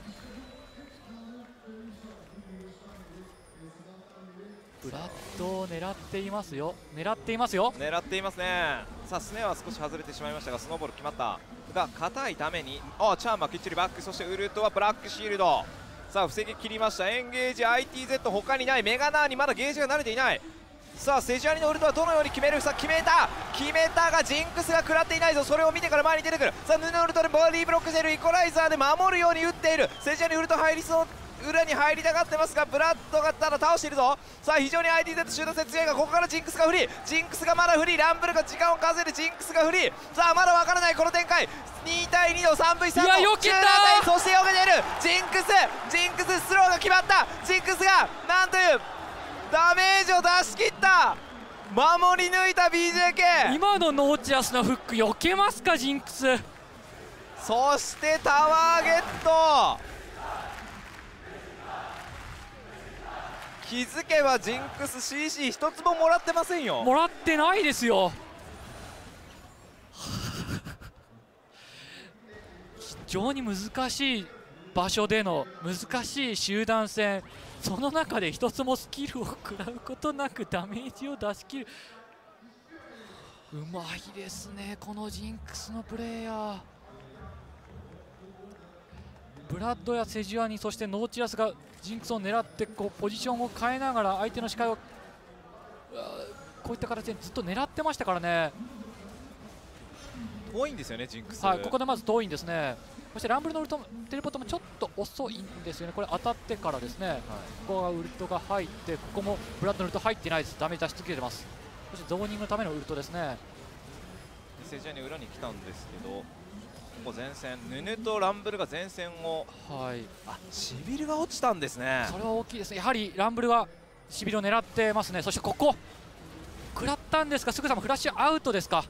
ブラッドを狙っていますよ。狙っていますね。さあスネアは少し外れてしまいましたが、スノーボール決まったが硬いために、チャームはきっちりバック。そしてウルトはブラックシールド。さあ防ぎ切りました。エンゲージ ITZ 他にない。メガナーにまだゲージが慣れていない。さあセジュアニのウルトはどのように決める。さあ決めたがジンクスが食らっていないぞ。それを見てから前に出てくる。さあヌヌウルトでボディブロックしている。イコライザーで守るように打っている。セジュアニウルト入りそう、裏に入りたがってますが、ブラッドがただ倒しているぞ。さあ非常に ITZ シュート性強いが、ここからジンクスがフリー。ジンクスがまだフリー。ランブルが時間を稼いでジンクスがフリー。さあまだわからないこの展開。2対2の 3v3 のよけた。 そしてよけている。ジンクススローが決まった。ジンクスがなんというダメージを出し切った。守り抜いた BJK。 今のノーチラスのフック避けますかジンクス。 そしてタワーゲット。気づけばジンクス CC 一つももらってませんよ。 もらってないですよ非常に難しい場所での難しい集団戦、その中で一つもスキルを食らうことなくダメージを出し切る。うまいですねこのジンクスのプレーヤー。ブラッドやセジュアニ、そしてノーチラスがジンクスを狙ってこうポジションを変えながら相手の視界をこういった形でずっと狙ってましたからね。 遠いんですよねジンクス。 はい、ここでまず遠いんですね。そしてランブルのウルトテレポートもちょっと遅いんですよね。これ当たってからですね、ここがウルトが入って、ここもブラッドのウルト入ってないです。ダメージ出し続けてます。そしてゾーニングのためのウルトですね。 セジュアニ裏に来たんですけど、ここ前線、ヌヌとランブルが前線を、シビルが落ちたんですね。 それは大きいですね。やはりランブルはシビルを狙ってますね。そしてここ食らったんですが、すぐさまフラッシュアウトですか。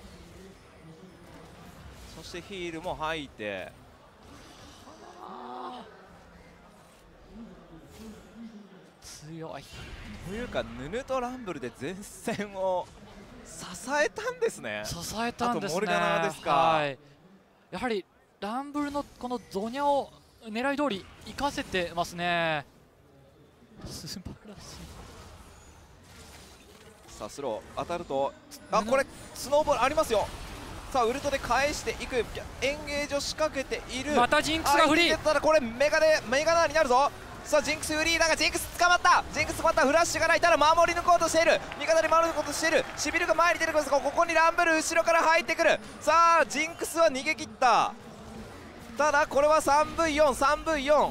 そしてヒールも吐いて、 強いというかヌヌとランブルで前線を支えたんですね。 支えたんですね。 あとモルガナですか。 はい、やはりランブルのこのゾニャを狙い通り生かせてますね。素晴らしい。 さあスロー当たると、これスノーボールありますよ。 さあウルトで返していく、エンゲージを仕掛けている。 またジンクスがフリー。 ただこれメガナーになるぞ。さあジンクスフリーだがジンクス捕まった。ジンクスまたフラッシュがない。ただ守り抜こうとしている。味方に守り抜こうとしている。シビルが前に出てくるんですが、ここにランブル後ろから入ってくる。さあジンクスは逃げ切った。ただこれは 3V4 3V4。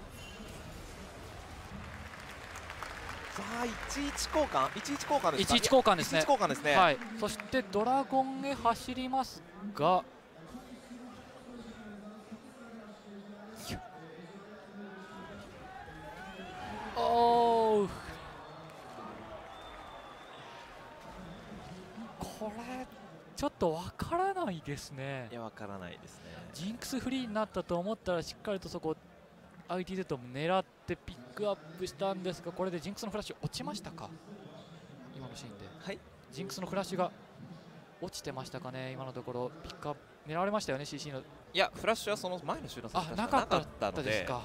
さあ11交換11交換ですか。 11交換ですね。 11交換ですね。 はい。そしてドラゴンへ走りますが、おー、これちょっとわからないですね。 いや、わからないですね。 ジンクスフリーになったと思ったらしっかりとそこ ITZ も狙ってピックアップしたんですが、これでジンクスのフラッシュ落ちましたか、今のシーンで。 はい、 ジンクスのフラッシュが落ちてましたかね、今のところ。ピックアップ狙われましたよね、CC の。 いや、フラッシュはその前の集団あ、なかったのですか。 はい、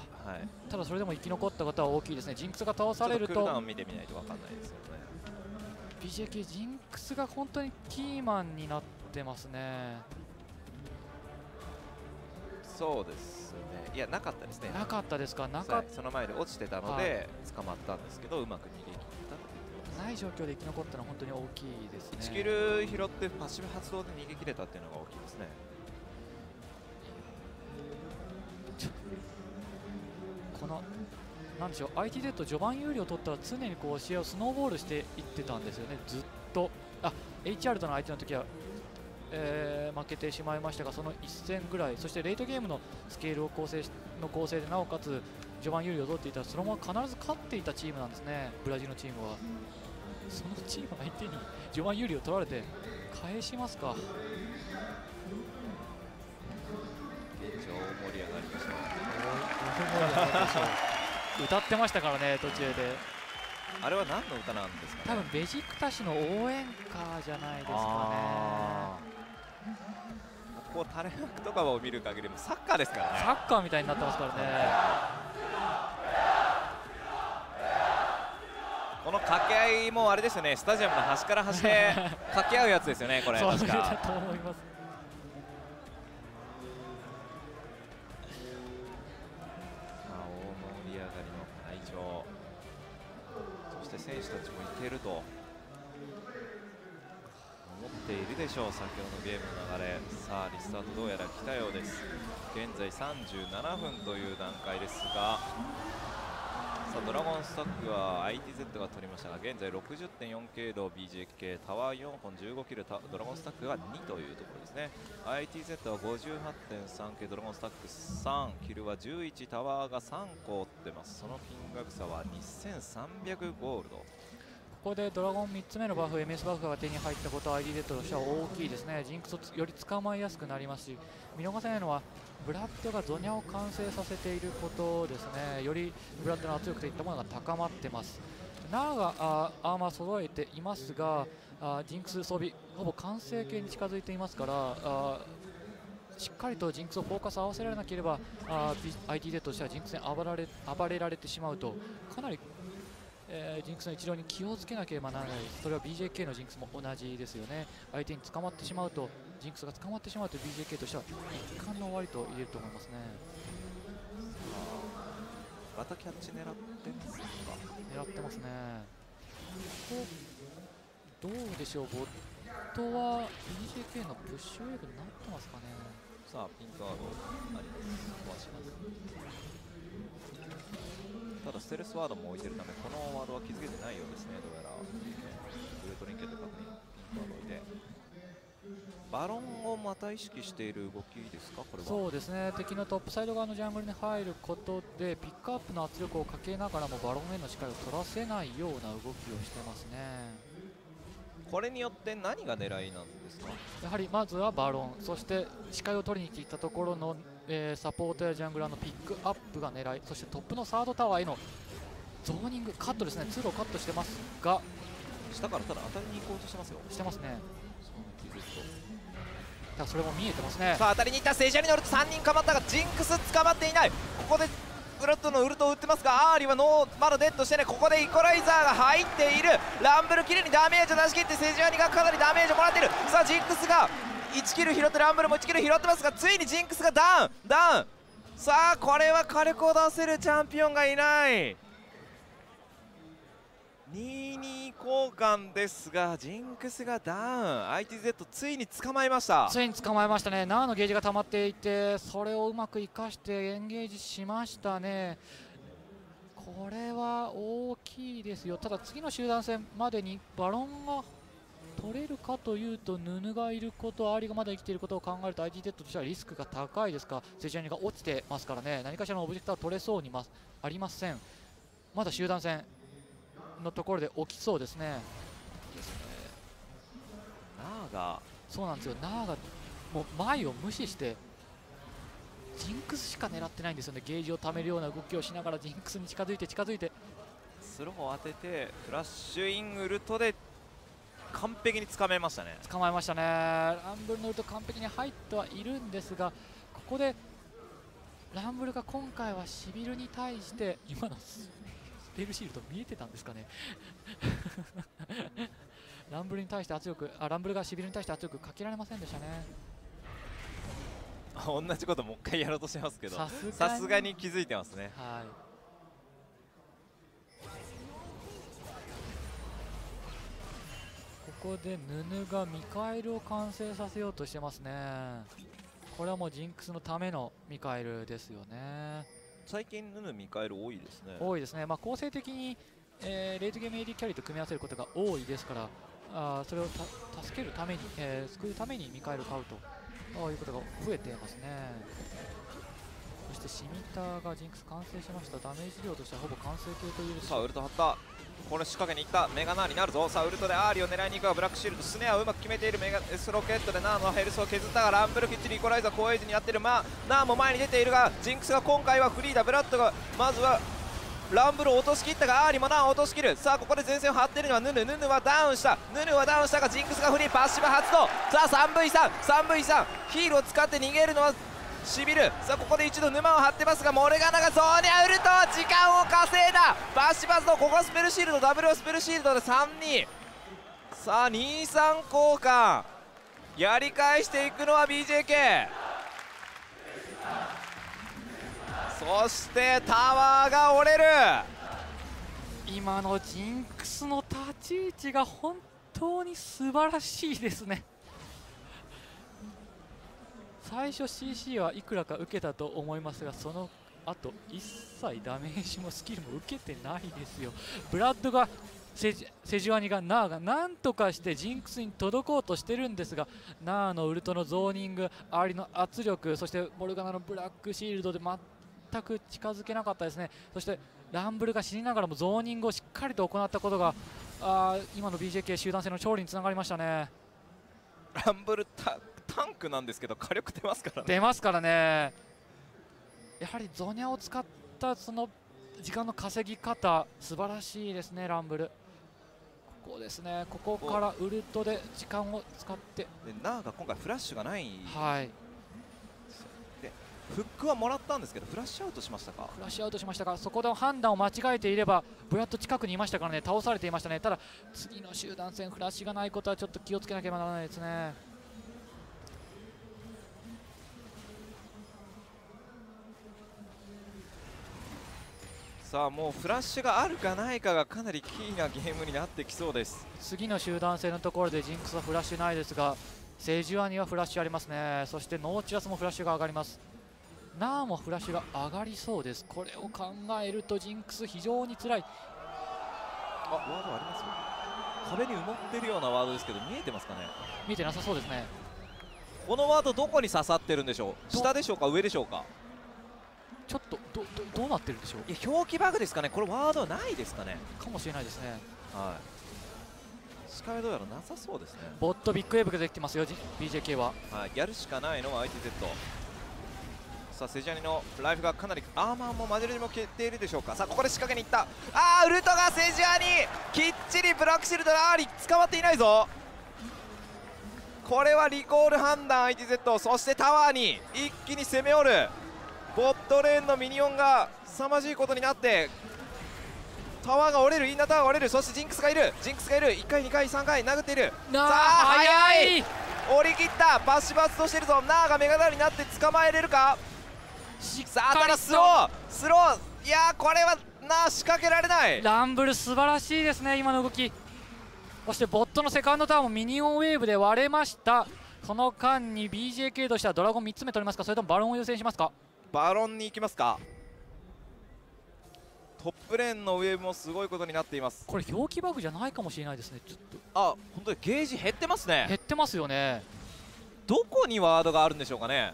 ただそれでも生き残ったことは大きいですね。ジンクスが倒されると、 クールダウン見てみないと分かんないですよね。 BJK ジンクスが本当にキーマンになってますね。 そうですね。いや、なかったですね。 なかったですか。 その前で落ちてたので、捕まったんですけど、うまく逃げ切ったって言ってます。 ない状況で生き残ったのは本当に大きいですね。 1キル拾ってパッシブ発動で逃げ切れたっていうのが大きいですね。 このなんでしょう、ITZ 序盤有利を取ったら常にこう試合をスノーボールしていってたんですよね、ずっと。HR との相手の時は、負けてしまいましたが、その1戦ぐらい、そしてレートゲームのスケールを構成で、なおかつ序盤有利を取っていたら、そのまま必ず勝っていたチームなんですね、ブラジルのチームは。そのチーム相手に序盤有利を取られて返しますか。 現状盛り上がりました。 歌ってましたからね、途中で。 あれは何の歌なんですかね。 多分ベジクタシの応援歌じゃないですかね。 ここ垂れ幕とかを見る限りもサッカーですからね。 サッカーみたいになってますからね。 この掛け合いもあれですよね、スタジアムの端から端で掛け合うやつですよね、これ。 そう確かだと思います。 大盛り上がりの会場、そして選手たちもいけると思っているでしょう。先ほどのゲームの流れ。さあリスタートどうやら来たようです。現在37分という段階ですが、さあドラゴンスタックは ITZ が取りましたが、現在 60.4K 度 BJK タワー4本15キル、ドラゴンスタックが2というところですね。ITZ は 58.3K ドラゴンスタック3、キルは11、タワーが3個追ってます。その金額差は2300ゴールド。 ここでドラゴン3つ目のバフ、MS バフが手に入ったことは ITZ としては大きいですね。ジンクスをより捕まえやすくなりますし、見逃せないのはブラッドがゾニャを完成させていることですね。よりブラッドの圧力といったものが高まってます。ナーがアーマー揃えていますが、ジンクス装備ほぼ完成形に近づいていますから、しっかりとジンクスをフォーカス合わせられなければITZ としてはジンクスに暴れられてしまうと、かなりジンクスの一郎に気をつけなければならないです。それは BJK のジンクスも同じですよね。相手に捕まってしまうと、ジンクスが捕まってしまうと BJK としては一貫の終わりと言えると思いますね。 またキャッチ狙ってますか。 狙ってますね。ここどうでしょう、ボットは BJK のプッシュウェーブになってますかね。 さあピントワードあります。壊します。ただステルスワードも置いてるため、このワードは気づけてないようですね。どうやらブルートリンケット確認、ピントワード置いてバロンをまた意識している動きですか、これは。 そうですね、敵のトップサイド側のジャングルに入ることでピックアップの圧力をかけながらもバロンへの視界を取らせないような動きをしてますね。 これによって何が狙いなんですか。 やはりまずはバロン、そして視界を取りに行ったところの、サポートやジャングラーのピックアップが狙い、そしてトップのサードタワーへのゾーニングカットですね。通路をカットしてますが、 下からただ当たりに行こうとしてますよ。 してますね。ただそれも見えてますね。 さあ当たりに行ったセジャに乗ると3人かまったがジンクス捕まっていない。ここでブラッドのウルトを打ってますが、アーリはまだデッドしてね。ここでイコライザーが入っている。ランブルきれいにダメージを出し切ってセジャニがかなりダメージをもらっている。さあジンクスが 1キル拾ってランブルも1キル拾ってますが、ついにジンクスがダウン。さあこれは火力を出せるチャンピオンがいない。2-2交換ですが、ジンクスがダウン。 ITZ ついに捕まえました。 ね。ナーのゲージが溜まっていて、それをうまく生かしてエンゲージしましたね。これは大きいですよ。ただ次の集団戦までにバロンが取れるかというと、ヌヌがいること、アーリがまだ生きていることを考えると ITZ としてはリスクが高いですが、セジャニが落ちてますからね、何かしらのオブジェクトは取れそうにありません。まだ集団戦のところで起きそうですね。 ナーがそうなんですよ。ナーがもう前を無視してジンクスしか狙ってないんですよね。ゲージを貯めるような動きをしながらジンクスに近づいてスローを当ててフラッシュインウルトで完璧に捕まえましたね。 ランブルのウルト完璧に入ってはいるんですが、ここでランブルが今回はシビルに対して今のスペルシールド見えてたんですかねランブルに対してランブルがシビルに対して圧力かけられませんでしたね。 同じこともう一回やろうとしてますけど、さすがに気づいてますね。 はい、ここでヌヌがミカエルを完成させようとしてますね。これはもうジンクスのためのミカエルですよね。 最近ヌヌミカエル多いですね。 構成的に、レートゲーム AD キャリーと組み合わせることが多いですから、それを助けるために、救うためにミカエルを買うということが増えていますね。そしてシミターがジンクス完成しました。ダメージ量としてはほぼ完成形という。 さあウルト張った。これ仕掛けにいったメガナーになるぞ。さあウルトでアーリーを狙いに行くが、ブラックシールドスネアをうまく決めている。メガスロケットでナーのヘルスを削ったが、ランブルきっちりイコライザー高エイジにやってる。ナーも前に出ているが、ジンクスが今回はフリーだ。ブラッドがまずはランブルを落としきったが、アーリーもナーを落としきる。さあここで前線を張っているのはヌヌはダウンしたが、ジンクスがフリー、パッシブ発動。さあ 3V3 ヒールを使って逃げるのはしびる。さあここで一度沼を張ってますが、モルガナがゾーニャウルト時間を稼いだ。パッシブ発動。ここはスペルシールド、ダブルはスペルシールドで3-2。さあ 2-3 交換やり返していくのは BJK。 そしてタワーが折れる。 今のジンクスの立ち位置が本当に素晴らしいですね。最初 CC はいくらか受けたと思いますが、その後一切ダメージもスキルも受けてないですよ。ブラッドがセジワニがナーがなんとかしてジンクスに届こうとしてるんですが、ナーのウルトのゾーニング、アーリの圧力、そしてモルガナのブラックシールドで全く近づけなかったですね。そしてランブルが死にながらもゾーニングをしっかりと行ったことが今の BJK 集団戦の勝利につながりましたね。 ランブルタンクなんですけど火力出ますからね。 やはりゾニャを使ったその時間の稼ぎ方素晴らしいですね。ランブルここですね。ここからウルトで時間を使ってでナーが今回フラッシュがない。 はいでフックはもらったんですけどフラッシュアウトしましたか。 そこで判断を間違えていればブラッド近くにいましたからね。倒されていましたね。ただ次の集団戦フラッシュがないことはちょっと気をつけなければならないですね。 さあもうフラッシュがあるかないかがかなりキーなゲームになってきそうです。 次の集団戦のところでジンクスはフラッシュないですが、セジュアにはフラッシュありますね。そしてノーチラスもフラッシュが上がります。ナーもフラッシュが上がりそうです。これを考えるとジンクス非常につらい。 ワードありますよ。壁に埋まってるようなワードですけど見えてますかね。 見えてなさそうですね。 このワードどこに刺さってるんでしょう。下でしょうか上でしょうか。 ちょっとどうなってるんでしょう。 いや表記バグですかね。これワードないですかね。 かもしれないですね。 はい。視界どうやらなさそうですね。 ボットビッグウェーブができてますよ BJK は。 はい、やるしかないのは ITZ。さあセジャニのライフがかなりアーマーもマジェルにも消えているでしょうか。さあここで仕掛けにいった。ウルトがセジャニきっちりブラックシールドのアーリー捕まっていないぞ。これはリコール判断 ITZ。 そしてタワーに一気に攻め寄る。ボットレーンのミニオンが凄まじいことになってタワーが折れる。インナータワーが折れる。そしてジンクスがいる。1回2回3回殴っている。 さあ速い。 降り切った。パッシブ発動してるぞ。ナーがメガダウンになって捕まえれるか。さあただスロー、いやーこれはナー仕掛けられない。 ランブル素晴らしいですね、今の動き。そしてボットのセカンドターンもミニオンウェーブで割れました。その間に BJK としてはドラゴン3つ目取りますか、それともバロンを優先しますか。 バロンに行きますか。トップレーンのウェーブもすごいことになっています。 これ表記バグじゃないかもしれないですね。ちょっとあ、本当にゲージ減ってますね。 減ってますよね。 どこにワードがあるんでしょうかね。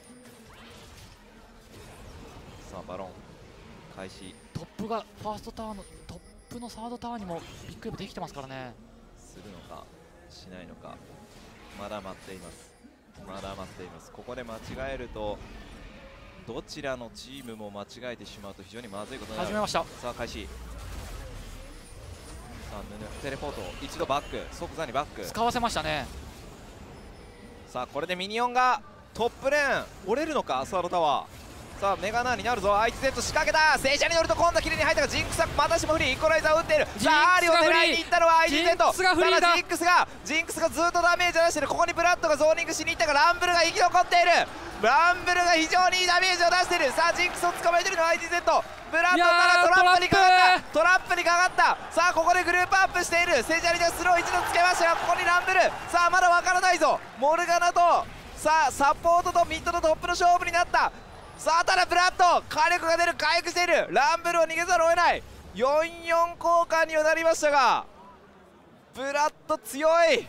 さあバロン開始。 トップがファーストタワーのトップのサードタワーにもビッグウェーブできてますからね。 するのかしないのか、まだ待っています。ここで間違えるとどちらのチームも間違えてしまうと非常にまずいことになる。 始めました。 さあ開始。さあヌヌテレポート一度バック、即座にバック使わせましたね。 さあこれでミニオンがトップレーン折れるのか。サードタワー、さあメガナーになるぞ。相手 Z 仕掛けた。正射に乗ると今度は綺麗に入ったがジンクスはまたしてもフリー。イコライザーを打っている。さあアーリを狙いに行ったのは ITZ。 ただジンクスがずっとダメージを出している。ここにブラッドがゾーニングしに行ったがランブルが生き残っている。ランブルが非常にいいダメージを出している。さあジンクスを捕まえているのは ITZ。 ブラッドからトラップにかかった。さあここでグループアップしている。セジャリでスロー一度つけましたがここにランブル。さあまだわからないぞ。モルガナとさあサポートとミッドのトップの勝負になった。さあただブラッド火力が出る、回復している。ランブルを逃げざるを得ない。4-4交換にはなりましたがブラッド強い。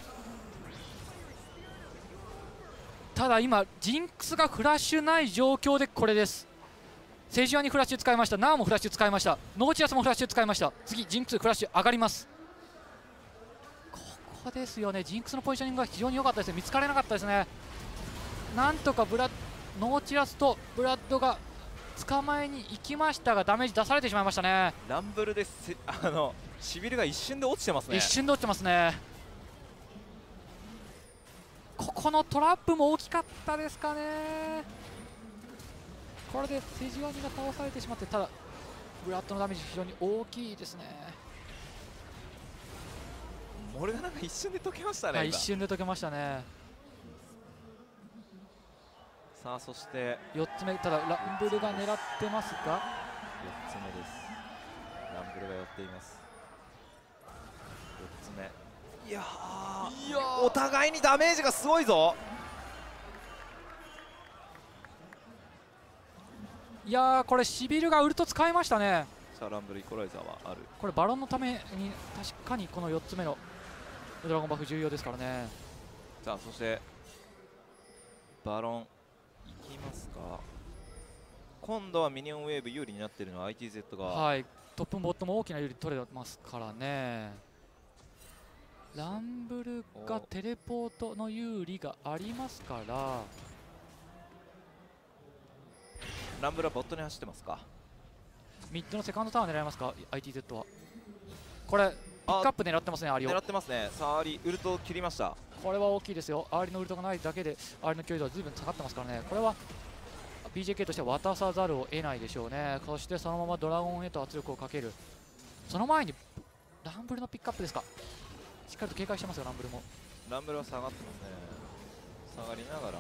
ただ今ジンクスがフラッシュない状況でこれです。セジュアにフラッシュ使いました。ナーもフラッシュ使いました。ノーチラスもフラッシュ使いました。次ジンクスフラッシュ上がります。ここですよね。ジンクスのポジショニングが非常に良かったですね。見つからなかったですね。なんとかノーチラスとブラッドが捕まえに行きましたがダメージ出されてしまいましたね。 ランブルでしびれが一瞬で落ちてますね。 一瞬で落ちてますね。ここのトラップも大きかったですかね。これでセジワニが倒されてしまって、ただブラッドのダメージ非常に大きいですね。 モルガナが一瞬で解けましたね、 はい、一瞬で解けましたね。 さあそして 4つ目、ただランブルが狙ってますが 4つ目です。ランブルが寄っています。4つ目、いやーお互いにダメージがすごいぞ。 いやーこれシビルがウルト使いましたね。 さあランブルイコライザーはある。 これバロンのために確かにこの4つ目のドラゴンバフ重要ですからね。 さあそしてバロンいきますか。今度はミニオンウェーブ有利になっているのは ITZ が、 はい、トップもボットも大きな有利取れますからね。ランブルがテレポートの有利がありますから。 ランブルはボットに走ってますか。 ミッドのセカンドタワー狙いますか ITZ は。これピックアップ狙ってますね。アリを狙ってますね。さあアリウルトを切りました。 これは大きいですよ。アリのウルトがないだけでアリの距離度は随分下がってますからね。これは BJK としては渡さざるを得ないでしょうね。そしてそのままドラゴンへと圧力をかける。その前にランブルのピックアップですか。しっかりと警戒してますよ。ランブルも。 ランブルは下がってますね。下がりながら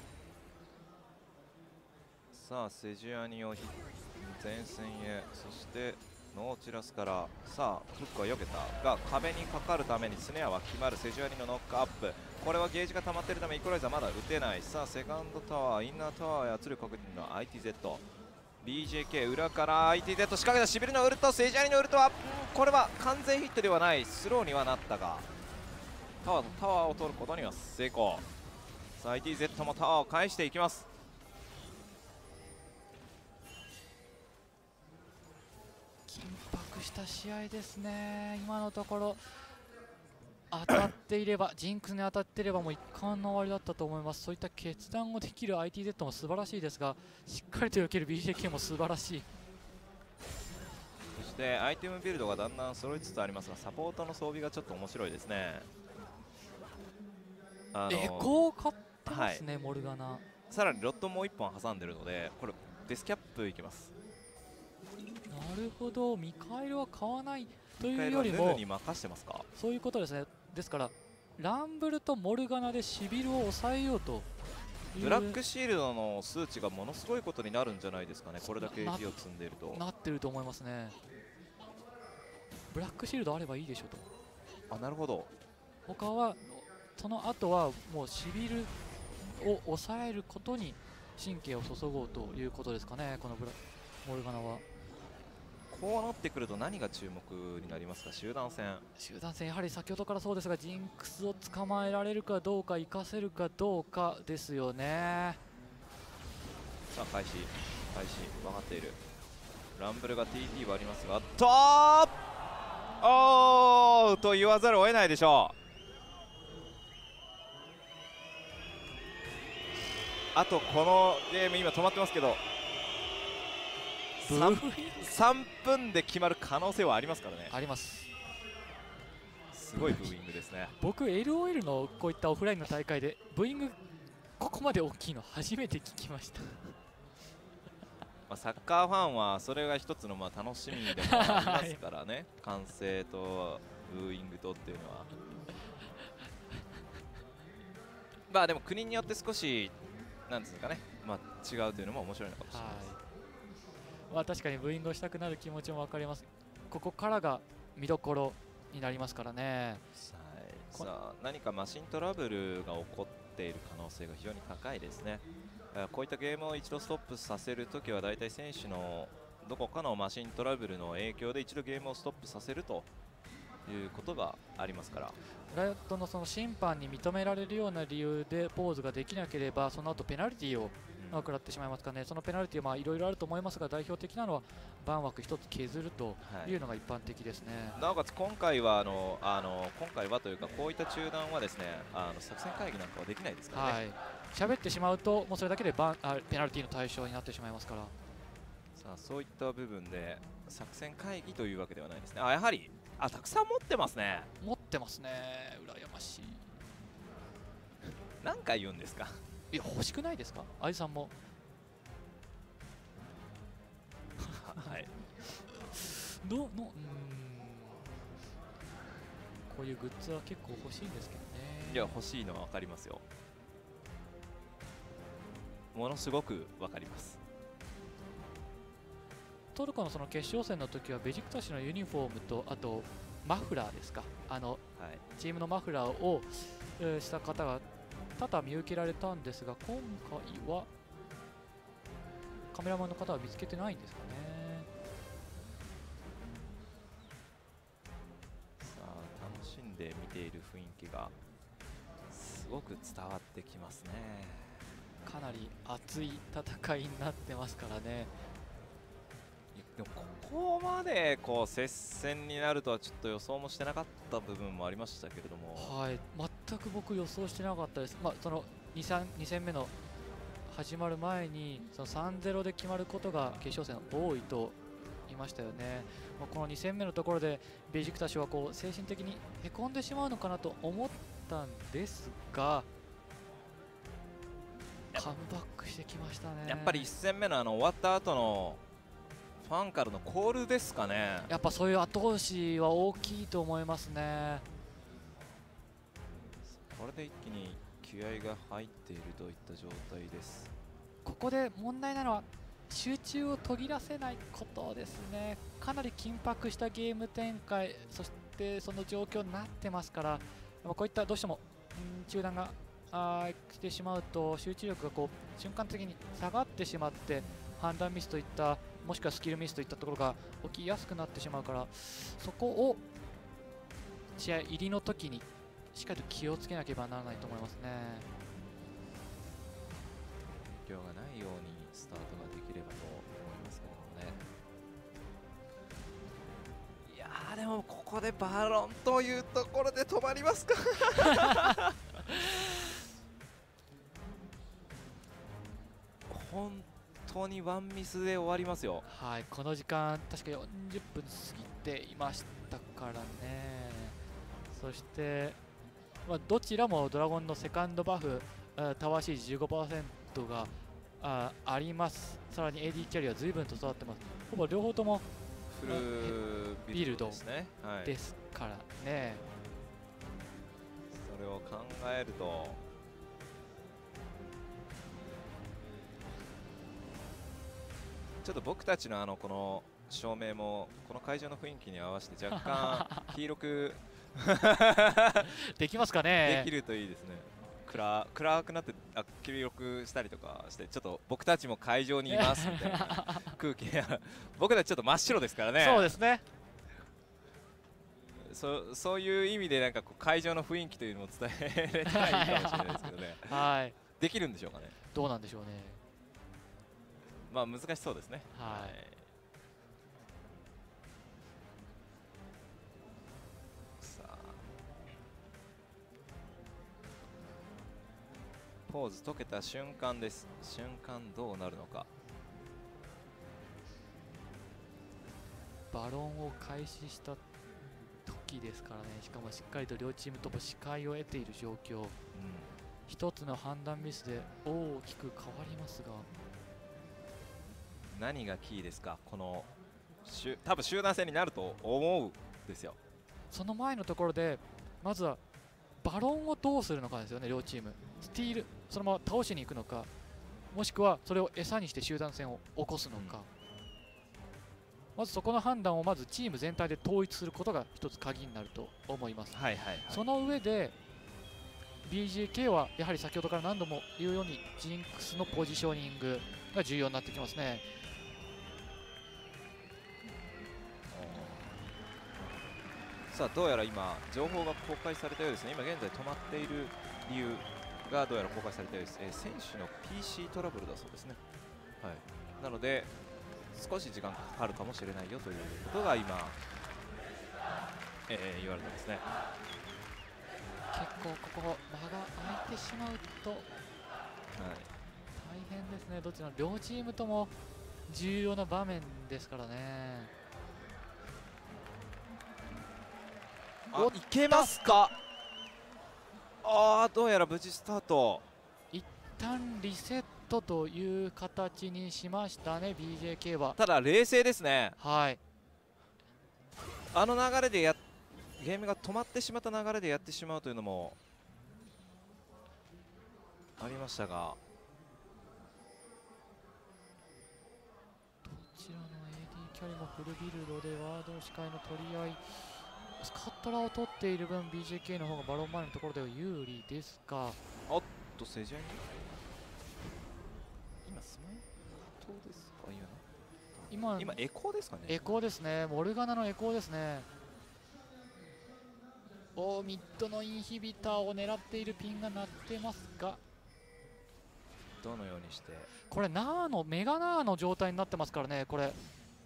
さあセジュアニを前線へ、そしてノーチラスからさあフックは避けたが壁にかかるためにスネアは決まる。セジュアニのノックアップ、これはゲージが溜まっているためイコライザーまだ打てない。さあセカンドタワーインナータワーへ圧力をかけているのは ITZ。 BJK 裏から ITZ 仕掛けた。しびれのウルト、セジュアニのウルトはこれは完全ヒットではない。スローにはなったがタワーを取ることには成功。さあ ITZ もタワーを返していきます。 緊迫した試合ですね。今のところ当たっていればジンクスに当たっていればもう一貫の終わりだったと思います。そういった決断をできる ITZ も素晴らしいですが、しっかりと避ける BJK も素晴らしい。 そしてアイテムビルドがだんだん揃いつつありますが、サポートの装備がちょっと面白いですね。 エコー買ってますね、はい、モルガナ。 さらにロットもう1本挟んでるのでこれデスキャップいきます。 なるほど、ミカエルは買わないというよりもに任してますか。 そういうことですね。ですからランブルとモルガナでシビルを抑えようとブラックシールドの数値がものすごいことになるんじゃないですかね、これだけ火を積んでいると。 なってると思いますね。ブラックシールドあればいいでしょうと。 あ、なるほど。 他はその後はもうシビルを抑えることに神経を注ごうということですかね、このモルガナは。 こうなってくると何が注目になりますか、集団戦。 集団戦、やはり先ほどからそうですが、ジンクスを捕まえられるかどうか、生かせるかどうかですよね。 さあ開始分かっている。ランブルが TT はありますが、おーと言わざるを得ないでしょう。あとこのゲーム今止まってますけど、3分で決まる可能性はありますからね。 あります。 すごいブーイングですね。 僕 LOL のこういったオフラインの大会でブーイングここまで大きいの初めて聞きました。 サッカーファンはそれが一つの楽しみでもありますからね、歓声とブーイングとっていうのは。でも国によって少しなんですかね、違うというのも面白いのかもしれないです。 確かにブーイングをしたくなる気持ちも分かります。ここからが見どころになりますからね。 さあ何かマシントラブルが起こっている可能性が非常に高いですね。こういったゲームを一度ストップさせるときは大体選手のどこかのマシントラブルの影響で一度ゲームをストップさせるということがありますから。 ライオットのその審判に認められるような理由でポーズができなければその後ペナルティーを食らってしまいますからね。そのペナルティーはいろいろあると思いますが、代表的なのはバン枠1つ削るというのが一般的ですね。 なおかつ今回はというかこういった中断はですね、作戦会議なんかはできないですからね。 喋ってしまうともうそれだけでペナルティーの対象になってしまいますから。 さあそういった部分で作戦会議というわけではないですね。やはりたくさん持ってますね。 持ってますね、羨ましい。 何回言うんですか。 いや欲しくないですか、愛さんも。 はいこういうグッズは結構欲しいんですけどね。 いや欲しいのは分かりますよ。ものすごく分かります。 トルコのその決勝戦の時はベジクタシのユニフォームとあとマフラーですか、チームのマフラーを、した方が多々見受けられたんですが、今回はカメラマンの方は見つけてないんですかね。 さあ楽しんで見ている雰囲気がすごく伝わってきますね。 かなり熱い戦いになってますからね。 でもここまで接戦になるとはちょっと予想もしてなかった部分もありましたけれども。 全く僕予想してなかったです。その2戦目の始まる前にその 3-0 で決まることが決勝戦多いと言いましたよね。この2戦目のところでベジクタシは精神的にへこんでしまうのかなと思ったんですが、カムバックしてきましたね。 やっぱり1戦目の終わった後のファンからのコールですかね。 やっぱそういう後押しは大きいと思いますね。 これで一気に気合が入っているといった状態です。 ここで問題なのは集中を途切らせないことですね。かなり緊迫したゲーム展開、そしてその状況になってますから、こういったどうしても中断が来てしまうと集中力が瞬間的に下がってしまって判断ミスといったもしくはスキルミスといったところが起きやすくなってしまうから、そこを試合入りの時にしっかりと気をつけなければならないと思いますね。 影響がないようにスタートができればと思いますけどもね。いやーでもここでバロンというところで止まりますか本当にワンミスで終わりますよ。 この時間確か40分過ぎていましたからね。そして、どちらもドラゴンのセカンドバフタワーシージ 15% があります。さらに AD キャリア随分と育ってます。ほぼ両方ともフルビルドですね。 ですからね。 それを考えるとちょっと僕たちのこの照明もこの会場の雰囲気に合わせて若干黄色くできますかね。 できるといいですね。暗くなって黄色くしたりとかして、ちょっと僕たちも会場にいますみたいな空気僕たちちょっと真っ白ですからね。 そうですね。 そういう意味でなんかこう会場の雰囲気というのを伝えれたらいいかもしれないですけどね。 はい。 できるんでしょうかね。 どうなんでしょうね。 まあ難しそうですね。 はい。 さあポーズ解けた瞬間です。瞬間どうなるのか。 バロンを開始した時ですからね。しかもしっかりと両チームとも視界を得ている状況、一つの判断ミスで大きく変わりますが、 何がキーですか。この多分集団戦になると思うんですよ。 その前のところでまずはバロンをどうするのかですよね。両チームスティールそのまま倒しに行くのか、もしくはそれを餌にして集団戦を起こすのか、まずそこの判断をまずチーム全体で統一することが一つ鍵になると思います。その上で BJK はやはり先ほどから何度も言うようにジンクスのポジショニングが重要になってきますね。 さあどうやら今情報が公開されたようですね。今現在止まっている理由がどうやら公開されたようです。選手の PC トラブルだそうですね。はい、なので少し時間かかるかもしれないよということが今、言われてますね。 結構ここ間が空いてしまうと、大変ですね。どちらの両チームとも重要な場面ですからね。 いけますか。どうやら無事スタート。 一旦リセットという形にしましたね BJK は。 ただ冷静ですね。 はい。 あの流れでゲームが止まってしまった流れでやってしまうというのもありましたが、 どちらの AD キャリもフルビルドでワード視界の取り合い、スカットラを取っている分 BJK の方がバロン前のところでは有利ですが、 セジャイ今スマイトですか。今エコーですかね。 エコーですね。モルガナのエコーですね。ミッドのインヒビターを狙っているピンが鳴ってますが、 どのようにしてこれメガナーの状態になってますからね。これ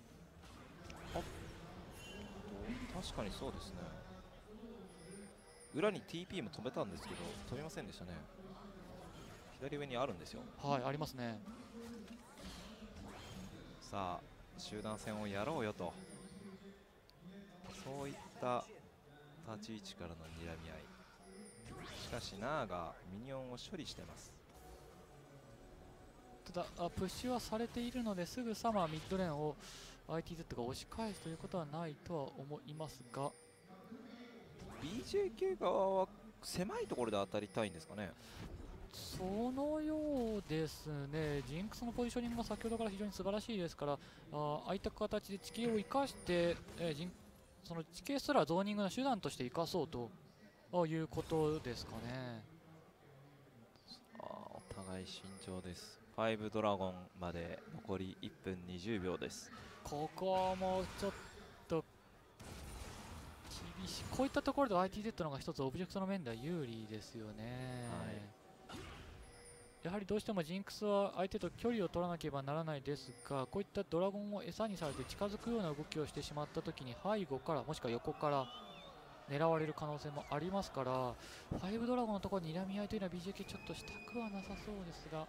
確かにそうですね。裏に TP も止めたんですけど飛びませんでしたね。左上にあるんですよ。 はい、ありますね。 さあ集団戦をやろうよと、そういった立ち位置からの睨み合い。しかしナーがミニオンを処理してます。 ただプッシュはされているのですぐさまミッドレーンを ITZ が押し返すということはないとは思いますが、 BJK 側は狭いところで当たりたいんですかね。 そのようですね。ジンクスのポジショニングが先ほどから非常に素晴らしいですから、ああいった形で地形を生かして、その地形すらゾーニングの手段として生かそうということですかね。 お互い慎重です。5ドラゴンまで残り1分20秒です。 ここもちょっと厳しい。こういったところで ITZ の方が一つオブジェクトの面では有利ですよね。やはりどうしてもジンクスは相手と距離を取らなければならないですが、こういったドラゴンを餌にされて近づくような動きをしてしまったときに背後からもしくは横から狙われる可能性もありますから、5ドラゴンのところに睨み合いというのは BJK ちょっとしたくはなさそうですが。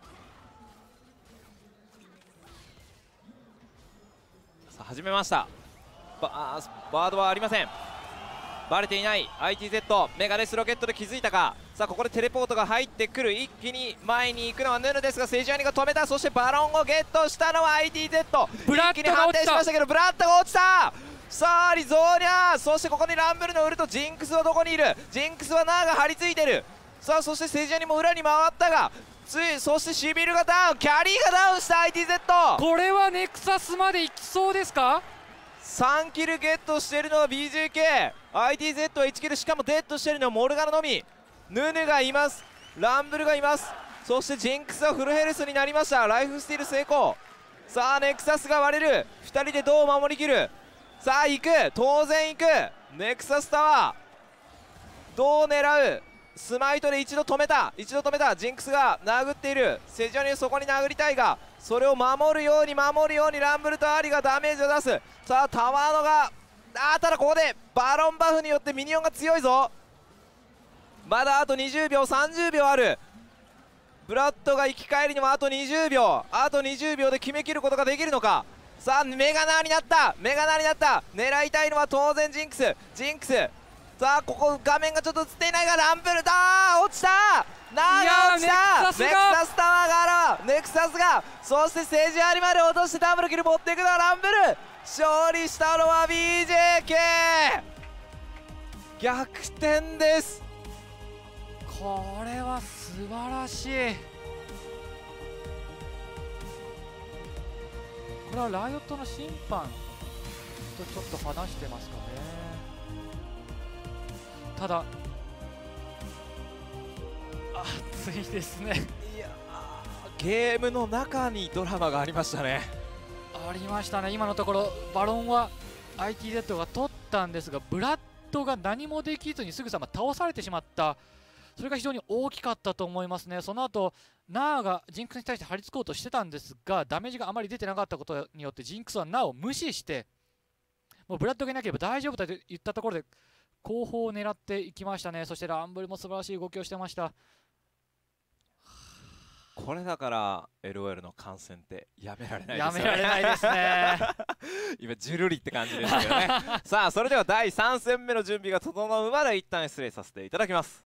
さあ始めました。バードはありません。バレていない ITZ。 メガレスロケットで気づいたか。さあここでテレポートが入ってくる。一気に前に行くのはヌヌですが、セジャニが止めた。そしてバロンをゲットしたのは ITZ。 ブラッドが落ちた。 一気に反転しましたけどブラッドが落ちた。 さあアリゾーニャ、そしてここにランブルのウルト、ジンクスはどこにいる、ジンクスはナーが張り付いてる。さあそしてセジャニも裏に回ったが、そしてシビルがダウン、キャリーがダウンした ITZ。 これはネクサスまで行きそうですか。 3キルゲットしてるのは BJK、 ITZ は1キル、しかもデッドしてるのはモルガナのみ。ヌヌがいます、ランブルがいます、そしてジンクスはフルヘルスになりました。ライフスティール成功。さあネクサスが割れる、2人でどう守りきる。さあ行く、当然行く。ネクサスタワーどう狙う。スマイトで一度止めた、ジンクスが殴っている。セジョニそこに殴りたいが、それを守るようにランブルとアリがダメージを出す。さあタワーノがただここでバロンバフによってミニオンが強いぞ。まだあと20秒30秒ある。ブラッドが生き返りにもあと20秒、で決めきることができるのか。さあメガナーになった、狙いたいのは当然ジンクス。さあここ画面がちょっと映っていないが、ランブルだ、落ちた、ナーが落ちた。ネクサスタワーがある、ネクサスが、そしてセージアリまで落としてダブルキル持っていくのはランブル。勝利したのは BJK、 逆転です。 これは素晴らしい。これはライオットの審判とちょっと話してますかね。ただ熱いですね。 いやゲームの中にドラマがありましたね。 ありましたね。今のところバロンは ITZ が取ったんですが、ブラッドが何もできずにすぐさま倒されてしまった。それが非常に大きかったと思いますね。その後ナーがジンクスに対して張り付こうとしてたんですが、ダメージがあまり出てなかったことによってジンクスはナーを無視して、もうブラッドがいなければ大丈夫だと言ったところで後方を狙っていきましたね。そしてランブルも素晴らしい動きをしてました。 これだから LOL の観戦ってやめられないですよね。 やめられないですね。 今ジュルリって感じですけどね。さあそれでは第3戦目の準備が整うまで一旦失礼させていただきます。